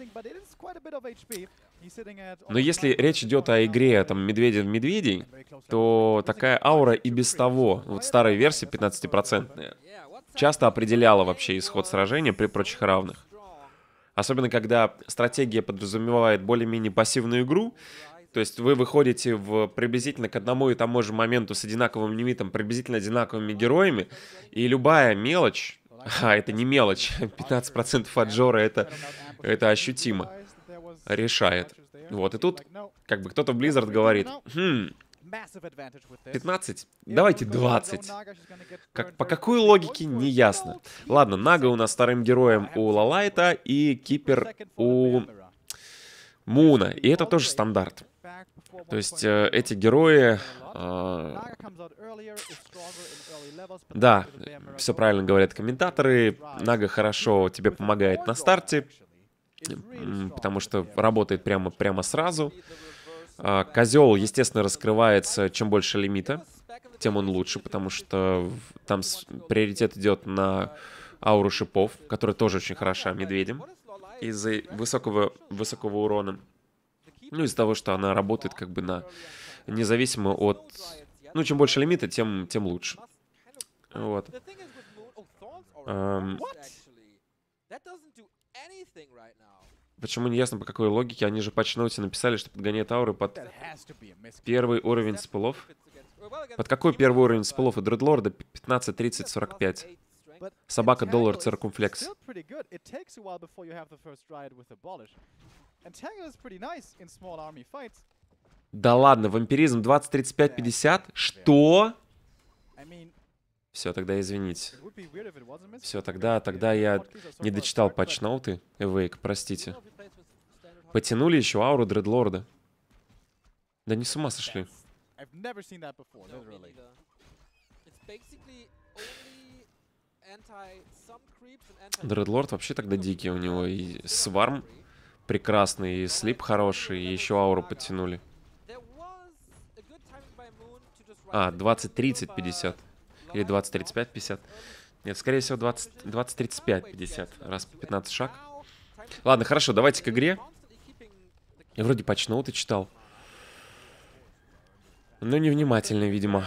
[SPEAKER 1] Но если речь идет о игре, там, медведей, то такая аура и без того, вот старая версия 15%, часто определяла вообще исход сражения при прочих равных. Особенно, когда стратегия подразумевает более-менее пассивную игру, то есть вы выходите приблизительно к одному и тому же моменту с одинаковым лимитом, приблизительно одинаковыми героями, и любая мелочь, это не мелочь, 15% от Джора это ощутимо решает. Вот, и тут как бы кто-то в Blizzard говорит, 15? Давайте 20. По какой логике, не ясно. Ладно, Нага у нас вторым героем у Лалайта и Кипер у Муна. И это тоже стандарт. То есть эти герои... Да, все правильно говорят комментаторы. Нага хорошо тебе помогает на старте, потому что работает прямо сразу. Козел, естественно, раскрывается, чем больше лимита, тем он лучше, потому что там приоритет идет на ауру шипов, которая тоже очень хороша медведям. из-за высокого урона. Ну, из-за того, что она работает как бы на независимо от... Ну, чем больше лимита, тем лучше. Вот. Почему не ясно, по какой логике? Они же в патчноуте написали, что подгоняет ауры под первый уровень спылов. Под какой первый уровень спылов? У Дредлорда 15, 30, 45. Собака, доллар, циркумфлекс. Да ладно, вампиризм 20, 35, 50? Что? Все, тогда извините. Все, тогда я не дочитал патчноуты. Эвейк, простите. Потянули еще ауру Дредлорда. Да не с ума сошли. Дредлорд вообще тогда дикий. У него и сварм прекрасный, и слип хороший, и еще ауру подтянули. А, 20, 30, 50. Или 20, 35, 50. Нет, скорее всего 20, 35, 50. Раз по 15 шаг. Ладно, хорошо, давайте к игре. Я вроде патчноуты читал. Но невнимательно, видимо.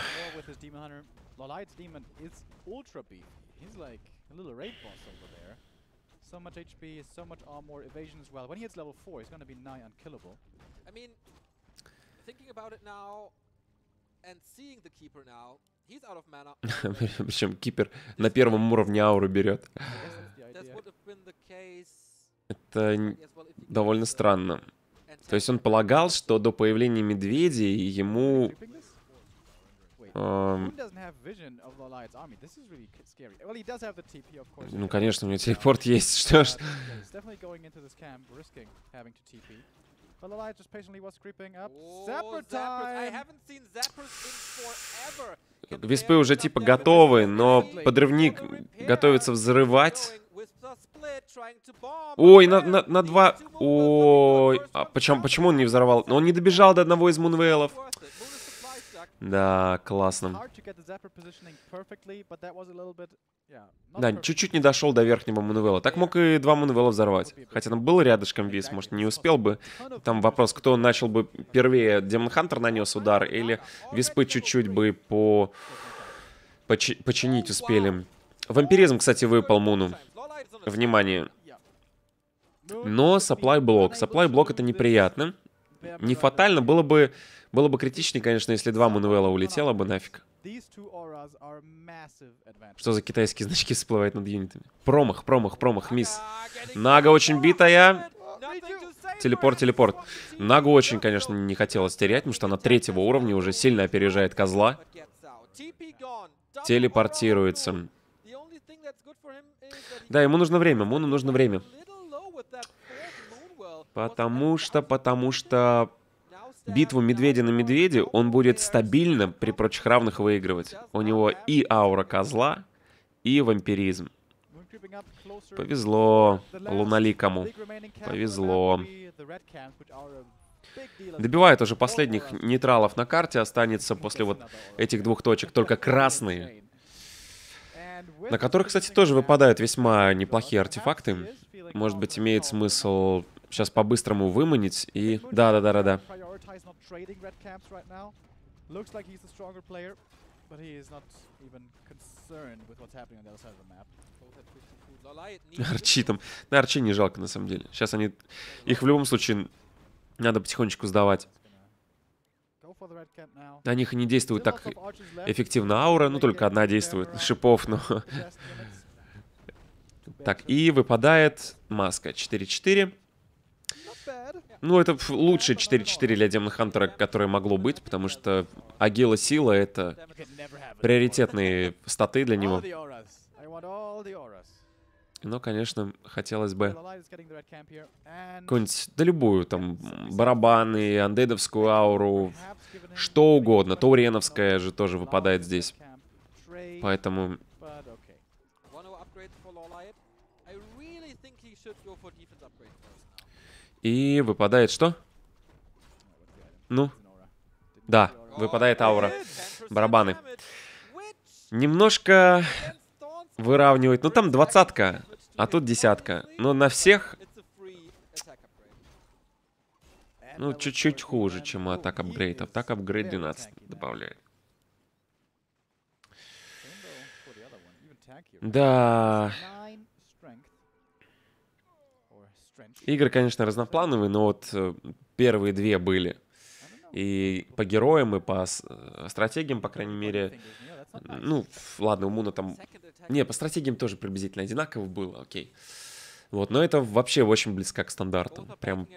[SPEAKER 1] Причем Кипер на первом уровне ауру берет. Это довольно странно. То есть он полагал, что до появления медведей ему... Ну, конечно, у него телепорт есть. Что ж... Виспы уже типа готовы, но подрывник готовится взрывать. Ой, на два... Ой, а почему он не взорвал? Он не добежал до одного из мунвейлов. Да, классно. Да, чуть-чуть не дошел до верхнего мунвела. Так мог и два мунвела взорвать. Хотя там был рядышком Вис, может, не успел бы. Там вопрос, кто начал бы первее. Демон Хантер нанес удар, или Виспы чуть-чуть бы починить успели. Вампиризм, кстати, выпал Муну. Внимание. Но сапплай-блок. Сапплай-блок — это неприятно. Не фатально. Было бы критичнее, конечно, если два мунвела улетело бы нафиг. Что за китайские значки всплывают над юнитами? Промах, мисс. Нага очень битая. Телепорт. Нагу очень, конечно, не хотелось терять, потому что она 3-го уровня уже сильно опережает козла. Телепортируется. Да, ему нужно время, Муну нужно время. Потому что битву медведя на медведе он будет стабильно при прочих равных выигрывать. У него и аура козла, и вампиризм. Повезло луналикому. Повезло. Добивает уже последних нейтралов на карте. Останется после вот этих двух точек только красные. На которых, кстати, тоже выпадают весьма неплохие артефакты. Может быть, имеет смысл сейчас по-быстрому выманить и... Да. Арчи там... Да, Арчи не жалко, на самом деле. Сейчас они... Их в любом случае надо потихонечку сдавать. На них и не действует так эффективно аура. Ну, только одна действует. Шипов, но... Так, и выпадает маска. 4-4. Ну, это лучшее 4-4 для Демона Хантера, которое могло быть, потому что Агила Сила — это приоритетные статы для него. Но, конечно, хотелось бы какую-нибудь, да любую, там, барабаны, андедовскую ауру, что угодно. Тауреновская же тоже выпадает здесь. Поэтому... И выпадает что? Ну? Да, выпадает аура. Барабаны. Немножко выравнивает. Ну, там 20-ка, а тут 10-ка. Но на всех Ну, чуть-чуть хуже, чем атак апгрейд. Атак апгрейд 12 добавляет. Да. Игры, конечно, разноплановые, но вот первые две были. И по героям, и по стратегиям, по крайней мере. Ну, ладно, у Муна там... Не, по стратегиям тоже приблизительно одинаково было, окей. Вот, но это вообще очень близко к стандарту. Прям...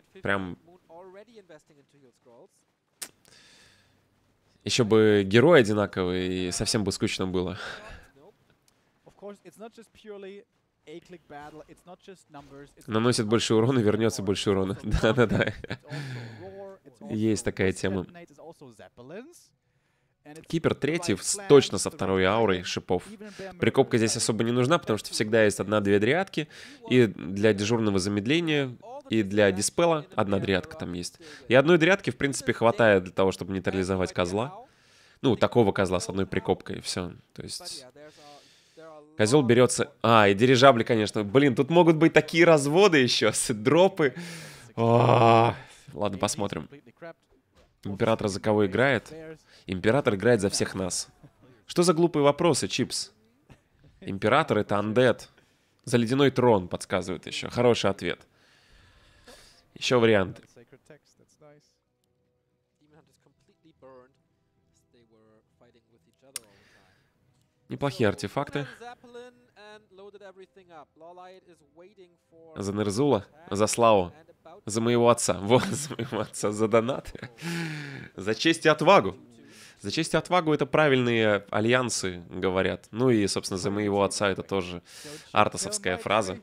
[SPEAKER 1] Еще бы герой одинаковый, и совсем бы скучно было. Наносит больше урона, вернется больше урона. Да-да-да. Есть такая тема. Кипер третий, точно со второй аурой шипов. Прикопка здесь особо не нужна, потому что всегда есть одна-две дриадки. И для дежурного замедления, и для диспела одна дриадка там есть. И одной дриадки, в принципе, хватает для того, чтобы нейтрализовать козла. Ну, такого козла с одной прикопкой, и все. То есть... Козел берется... А, и дирижабли, конечно. Блин, тут могут быть такие разводы еще, дропы. Ладно, посмотрим. Император за кого играет? Император играет за всех нас. Что за глупые вопросы, Чипс? Император — это undead. За ледяной трон, подсказывает еще. Хороший ответ. Еще варианты. Неплохие артефакты. За Нерзула, за славу, за моего отца. Вот, за моего отца, за донаты. За честь и отвагу. За честь и отвагу — это правильные альянсы, говорят. Ну и, собственно, за моего отца — это тоже артасовская фраза.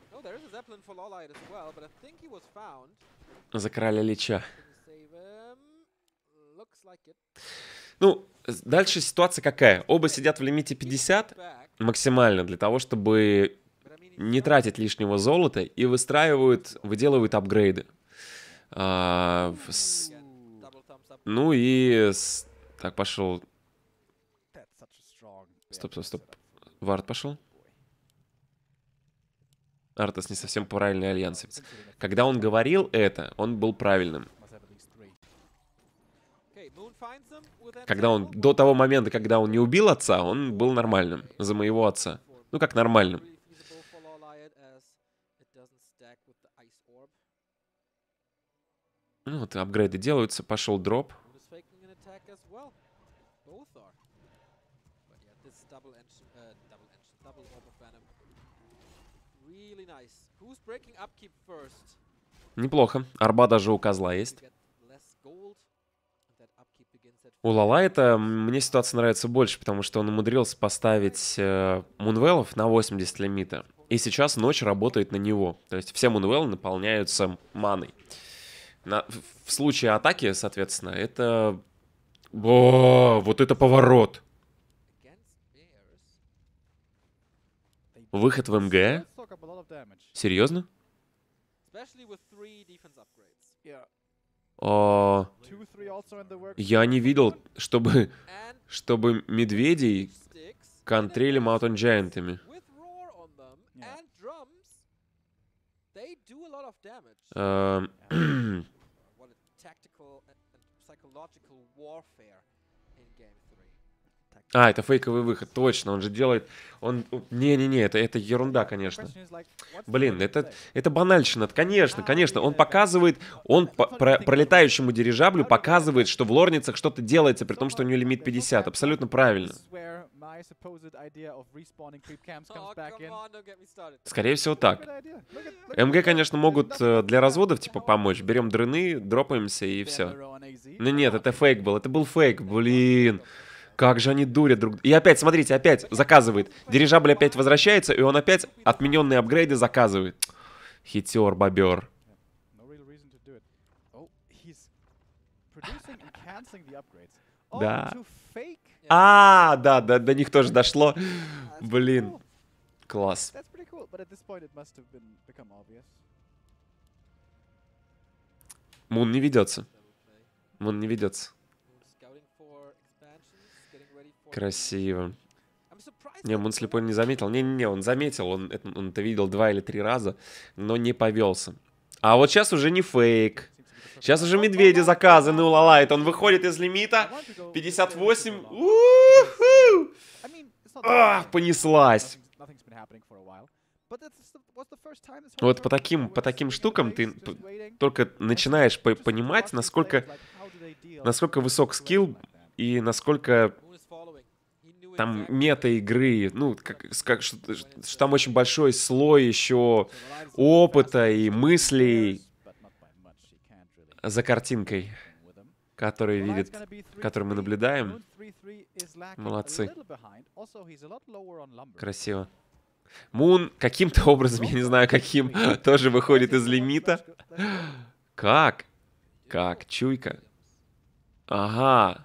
[SPEAKER 1] За короля Лича. Ну, дальше ситуация какая? Оба сидят в лимите 50 максимально для того, чтобы не тратить лишнего золота, и выделывают апгрейды. Ну и... Так, пошел. Стоп. Вард пошел. Артас не совсем правильный альянсовец. Когда он говорил это, он был правильным. Когда он, до того момента, когда он не убил отца, он был нормальным. За моего отца. Ну, как нормальным. Ну, вот апгрейды делаются, пошел дроп. Неплохо. Арба даже у козла есть. У Лалайта мне ситуация нравится больше, потому что он умудрился поставить мунвеллов на 80 лимита. И сейчас ночь работает на него. То есть все мунвеллы наполняются маной. В случае атаки, соответственно, это... О, вот это поворот! Выход в МГ? Серьезно? Я не видел, чтобы медведей контрили Mountain Giant'ами. А, это фейковый выход, точно, он же делает... Не-не-не, это ерунда, конечно. Блин, это банальщина, конечно. Он показывает, пролетающему дирижаблю показывает, что в лорницах что-то делается, при том, что у него лимит 50. Абсолютно правильно. Скорее всего, так. МГ, конечно, могут для разводов, типа, помочь. Берем дрыны, дропаемся и все. Но нет, это фейк был, это был фейк, блин. Как же они дурят друг друга. И опять, смотрите, опять заказывает. Дирижабль опять возвращается, и он опять отмененные апгрейды заказывает. Хитер, бобер. Да. Да, до них тоже дошло. Блин. Класс. Мун не ведется. Красиво. Не, он слепой не заметил. Не, он заметил. Он это видел 2 или 3 раза, но не повелся. А вот сейчас уже не фейк. Сейчас уже медведи заказаны у Лалайт. Он выходит из лимита. 58. У-ху! Понеслась. Вот по таким штукам ты только начинаешь понимать, насколько высок скилл и насколько там мета-игры, ну, что там очень большой слой еще опыта и мыслей за картинкой, которую мы наблюдаем. Молодцы. Красиво. Мун каким-то образом, я не знаю каким, тоже выходит из лимита. Как? Чуйка. Ага.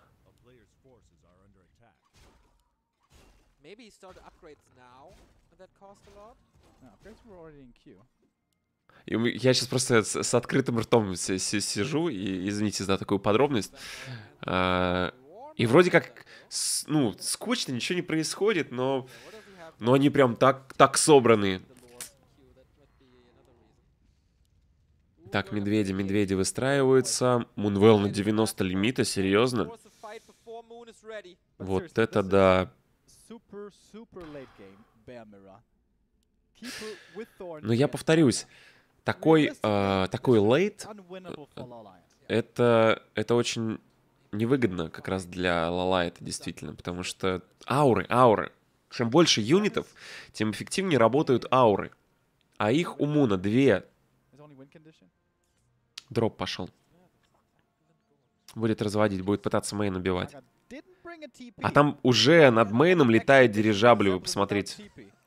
[SPEAKER 1] Я сейчас просто с открытым ртом сижу, и извините за такую подробность. И вроде как, ну, скучно, ничего не происходит, но они прям так собраны. Так, медведи выстраиваются. Мунвелл на 90 лимита, серьезно? Вот это да. Но я повторюсь, такой лейт, это очень невыгодно как раз для Лалайта, действительно, потому что ауры. Чем больше юнитов, тем эффективнее работают ауры. А их у Муна 2. Дроп пошел. Будет разводить, будет пытаться мейн убивать. А там уже над мейном летает дирижабль, вы посмотрите.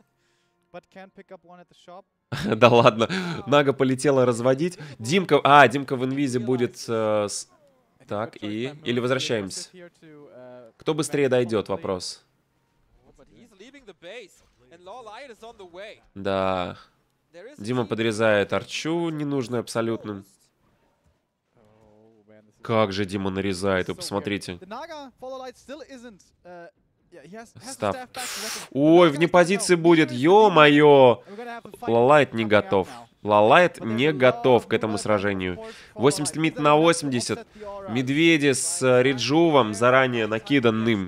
[SPEAKER 1] Да ладно, Нага полетела разводить. Димка в инвизе будет... Так, или возвращаемся. Кто быстрее дойдет, вопрос. Да. Дима подрезает арчу, ненужную абсолютно. Как же Дима нарезает, вы посмотрите. Став. Ой, вне позиции будет, ё-моё. Лалайт не готов. Лалайт не готов к этому сражению. 80 лимит на 80. Медведи с Риджувом заранее накиданным.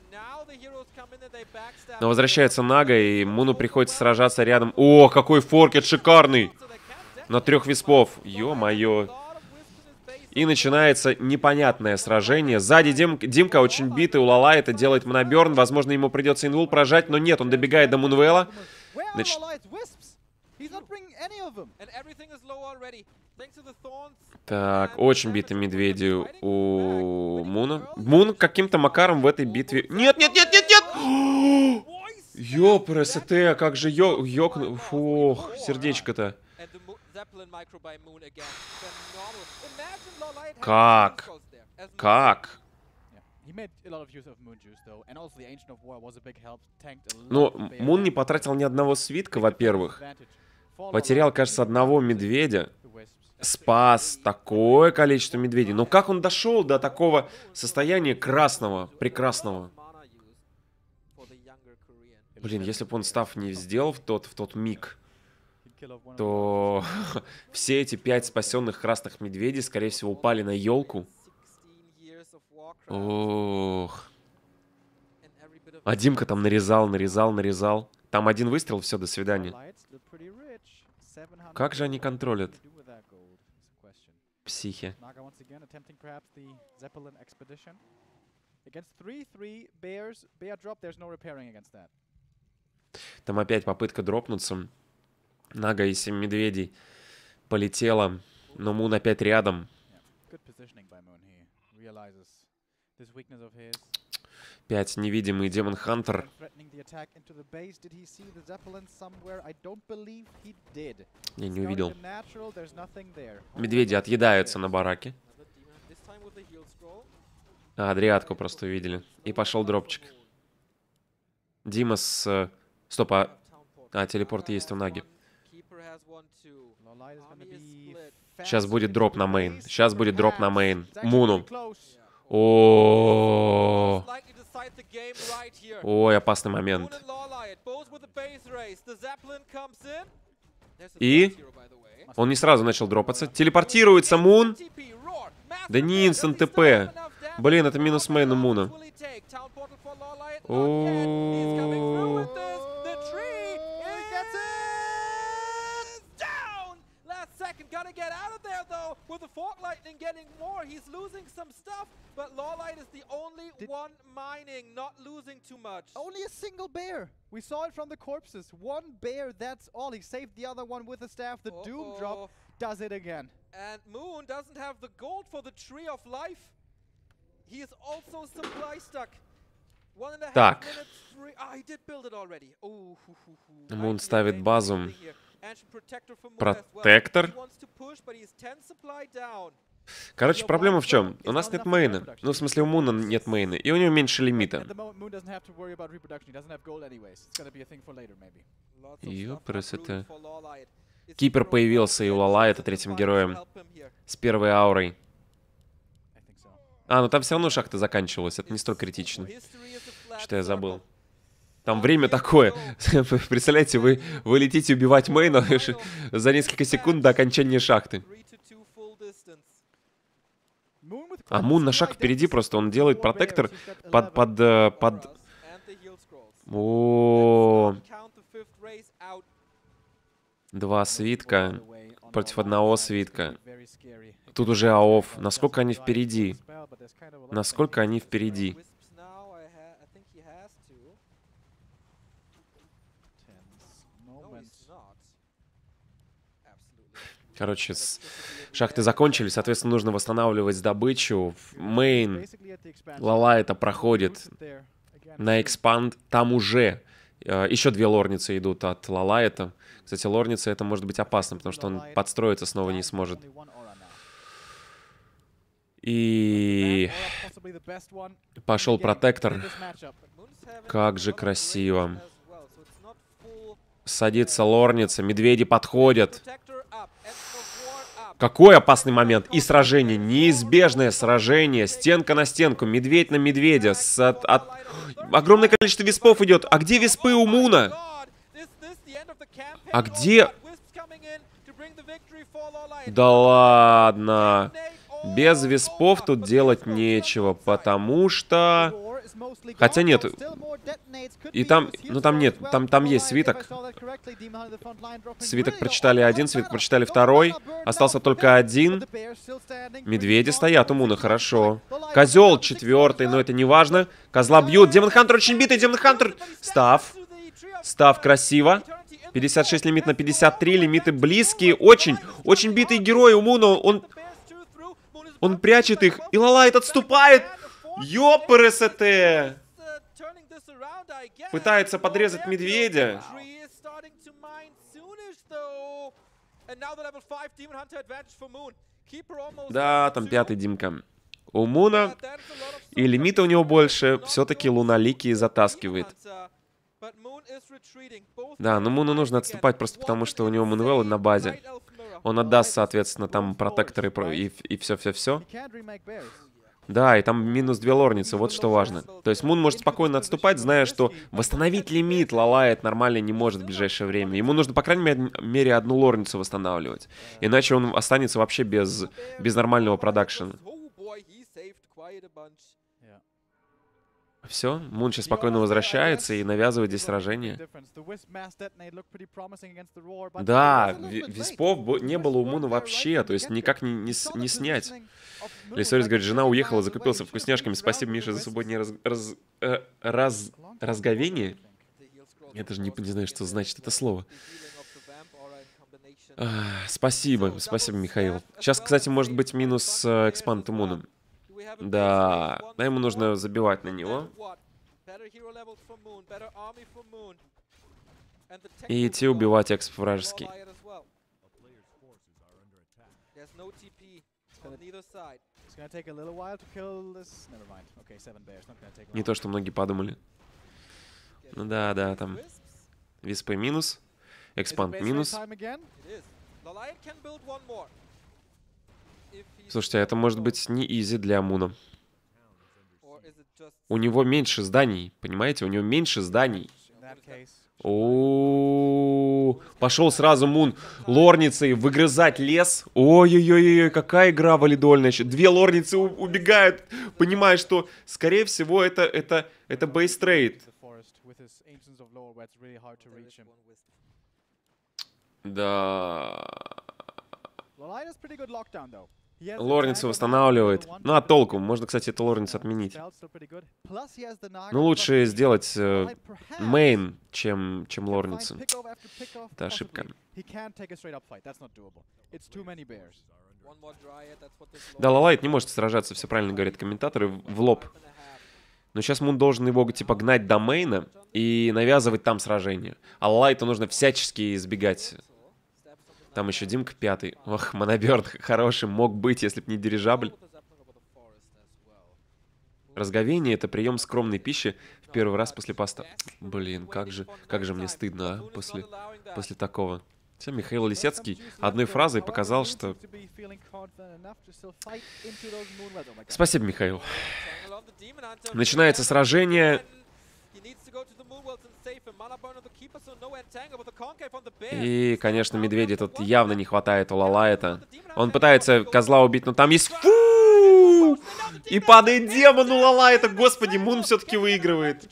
[SPEAKER 1] Но возвращается Нага, и Муну приходится сражаться рядом. О, какой форкет шикарный! На 3 виспов. Ё-моё. И начинается непонятное сражение. Сзади Димка очень битый, у Лалайта делает моноберн. Возможно, ему придется инвул прожать, но нет, он добегает до Мунвелла. Так, очень битые медведи у Муна. Мун каким-то макаром в этой битве... Нет! Ёпрст, как же ёкнул. Фух, сердечко-то. Как? Ну, Мун не потратил ни одного свитка, во-первых. Потерял, кажется, одного медведя. Спас такое количество медведей. Но как он дошел до такого состояния красного, прекрасного? Блин, если бы он став не сделал в тот миг, то все эти 5 спасенных красных медведей, скорее всего, упали на елку. Ох. А Димка там нарезал. Там один выстрел, все, до свидания. Как же они контролят? Психи. Там опять попытка дропнуться. Нага и 7 медведей полетела, но Мун опять рядом. 5 невидимый Демон Хантер. Я не увидел. Медведи отъедаются на бараке. Дриадку просто увидели. И пошел дропчик. Дима с... Стоп, телепорт есть у Наги. Сейчас будет дроп на мейн. Муну. Ой, опасный момент. И... Он не сразу начал дропаться. Телепортируется Мун. Да не инстант ТП. Блин, это минус мейн у Муна.
[SPEAKER 3] Gotta get out of there though. With the Fork Lightning getting more, he's losing some stuff. But Lawlight is the only one mining, not losing too much.
[SPEAKER 2] Only a single bear. We saw it from the corpses. One bear, that's all. He saved the other one with the staff. The Doom drop does it again.
[SPEAKER 3] And Moon doesn't have the gold for the Tree of Life. He is also supply stuck. 1.5
[SPEAKER 1] Так.
[SPEAKER 3] minutes free. Ah, he did build it already.
[SPEAKER 1] Мун ставит базу. Протектор. Короче, проблема в чем? У нас нет мейна. Ну, в смысле, у Муна нет мейна. И у него меньше лимита. Ёпрс, это... Кипер появился, и у Лалайта третьим героем. С первой аурой. А, ну там все равно шахта заканчивалась. Это не столь критично. Что я забыл. Там время такое. Представляете, вы летите убивать мейна за несколько секунд до окончания шахты. А Мун на шаг впереди просто. Он делает протектор под... О, 2 свитка против 1 свитка. Тут уже АОФ. Насколько они впереди? Насколько они впереди? Короче, шахты закончились, соответственно, нужно восстанавливать добычу. Мейн, Лалайта проходит на экспанд. Там уже еще 2 лорницы идут от Лалайта. Кстати, лорница это может быть опасно, потому что он подстроиться снова не сможет. И пошел протектор. Как же красиво. Садится лорница, медведи подходят. Какой опасный момент. И сражение, неизбежное сражение. Стенка на стенку, медведь на медведя. Огромное количество виспов идет. А где виспы у Муна? А где... Да ладно. Без виспов тут делать нечего, потому что... Хотя нет. И там... Ну там нет. Там есть свиток. Свиток прочитали 1, свиток прочитали 2. Остался только 1. Медведи стоят у Муна, хорошо. Козел 4, но это не важно. Козла бьют. Демон Хантер очень битый. Демон Хантер... Став красиво. 56 лимит на 53. Лимиты близкие. Очень битый герой у Муна. Он прячет их. И Лалайт отступает. Ёпрст! Пытается подрезать медведя. Да, там 5-й Димка. У Муна. И лимита у него больше. Все-таки Луналикий затаскивает. Да, но Муну нужно отступать просто потому, что у него Мунвелл на базе. Он отдаст, соответственно, там протекторы и все-все-все. Да, и там минус 2 лорницы, вот что важно. То есть Мун может спокойно отступать, зная, что восстановить лимит Лалайт нормально не может в ближайшее время. Ему нужно, по крайней мере, 1 лорницу восстанавливать. Иначе он останется вообще без нормального продакшена. Все, Мун сейчас спокойно возвращается и навязывает здесь сражение. Да, виспов не было у Муна вообще, то есть никак не снять. Лисорис говорит, жена уехала, закупился вкусняшками. Спасибо, Миша, за субботнее разговение. Я даже не знаю, что значит это слово. Спасибо, Михаил. Сейчас, кстати, может быть минус экспанд у Муна. Да, ему нужно забивать на него. И идти убивать эксп вражеский. Не то, что многие подумали. Ну да, там виспы минус, экспанд минус. Слушайте, это может быть не изи для Муна. У него меньше зданий, понимаете? У него меньше зданий. О, пошел сразу Мун лорницей выгрызать лес. Ой-ой-ой, какая игра валидольная. Две лорницы убегают, понимая, что, скорее всего, это бейстрейд. Да. Лорницу восстанавливает. Ну, а толку? Можно, кстати, эту лорницу отменить. Ну, лучше сделать мейн, чем лорницу. Это ошибка. Да, Лалайт не может сражаться, все правильно говорят комментаторы, в лоб. Но сейчас Мун должен его, типа, гнать до мейна и навязывать там сражение. А Лалайту нужно всячески избегать. Там еще Димка пятый. Ох, Моноберд хороший мог быть, если б не дирижабль. Разговение — это прием скромной пищи в первый раз после поста. Блин, как же мне стыдно, а, после такого. Хотя Михаил Лисецкий одной фразой показал, что... Спасибо, Михаил. Начинается сражение. И, конечно, медведя тут явно не хватает у Лалайта. Он пытается козла убить, но там есть... Фу! И падает демон у Лалайта. Господи, Мун все-таки выигрывает.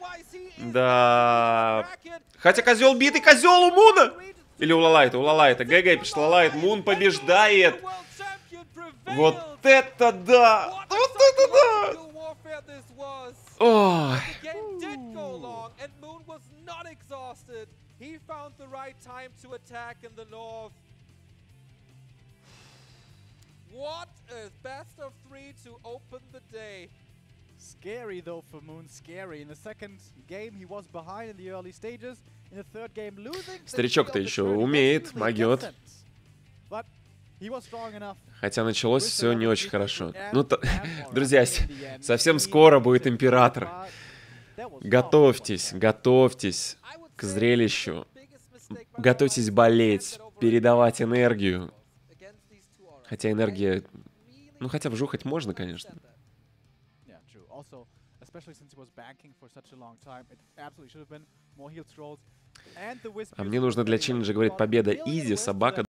[SPEAKER 1] Да. Хотя козел битый, козел у Муна! Или у Лалайта? У Лалайта. ГГ пишет Лалайт. Мун побеждает. Вот это да! Вот это да! Ой.
[SPEAKER 3] What a best of 3 to open the day.
[SPEAKER 2] Scary though for Moon, scary. In the second game he was behind in the early stages. In the third game losing.
[SPEAKER 1] Старичок-то еще умеет, могет. Хотя началось все не очень хорошо. Ну, друзья, совсем скоро будет Император. Готовьтесь, готовьтесь к зрелищу. Готовьтесь болеть, передавать энергию. Хотя энергия... Ну, хотя вжухать можно, конечно. А мне нужно для челленджа, говорит, победа изи, собака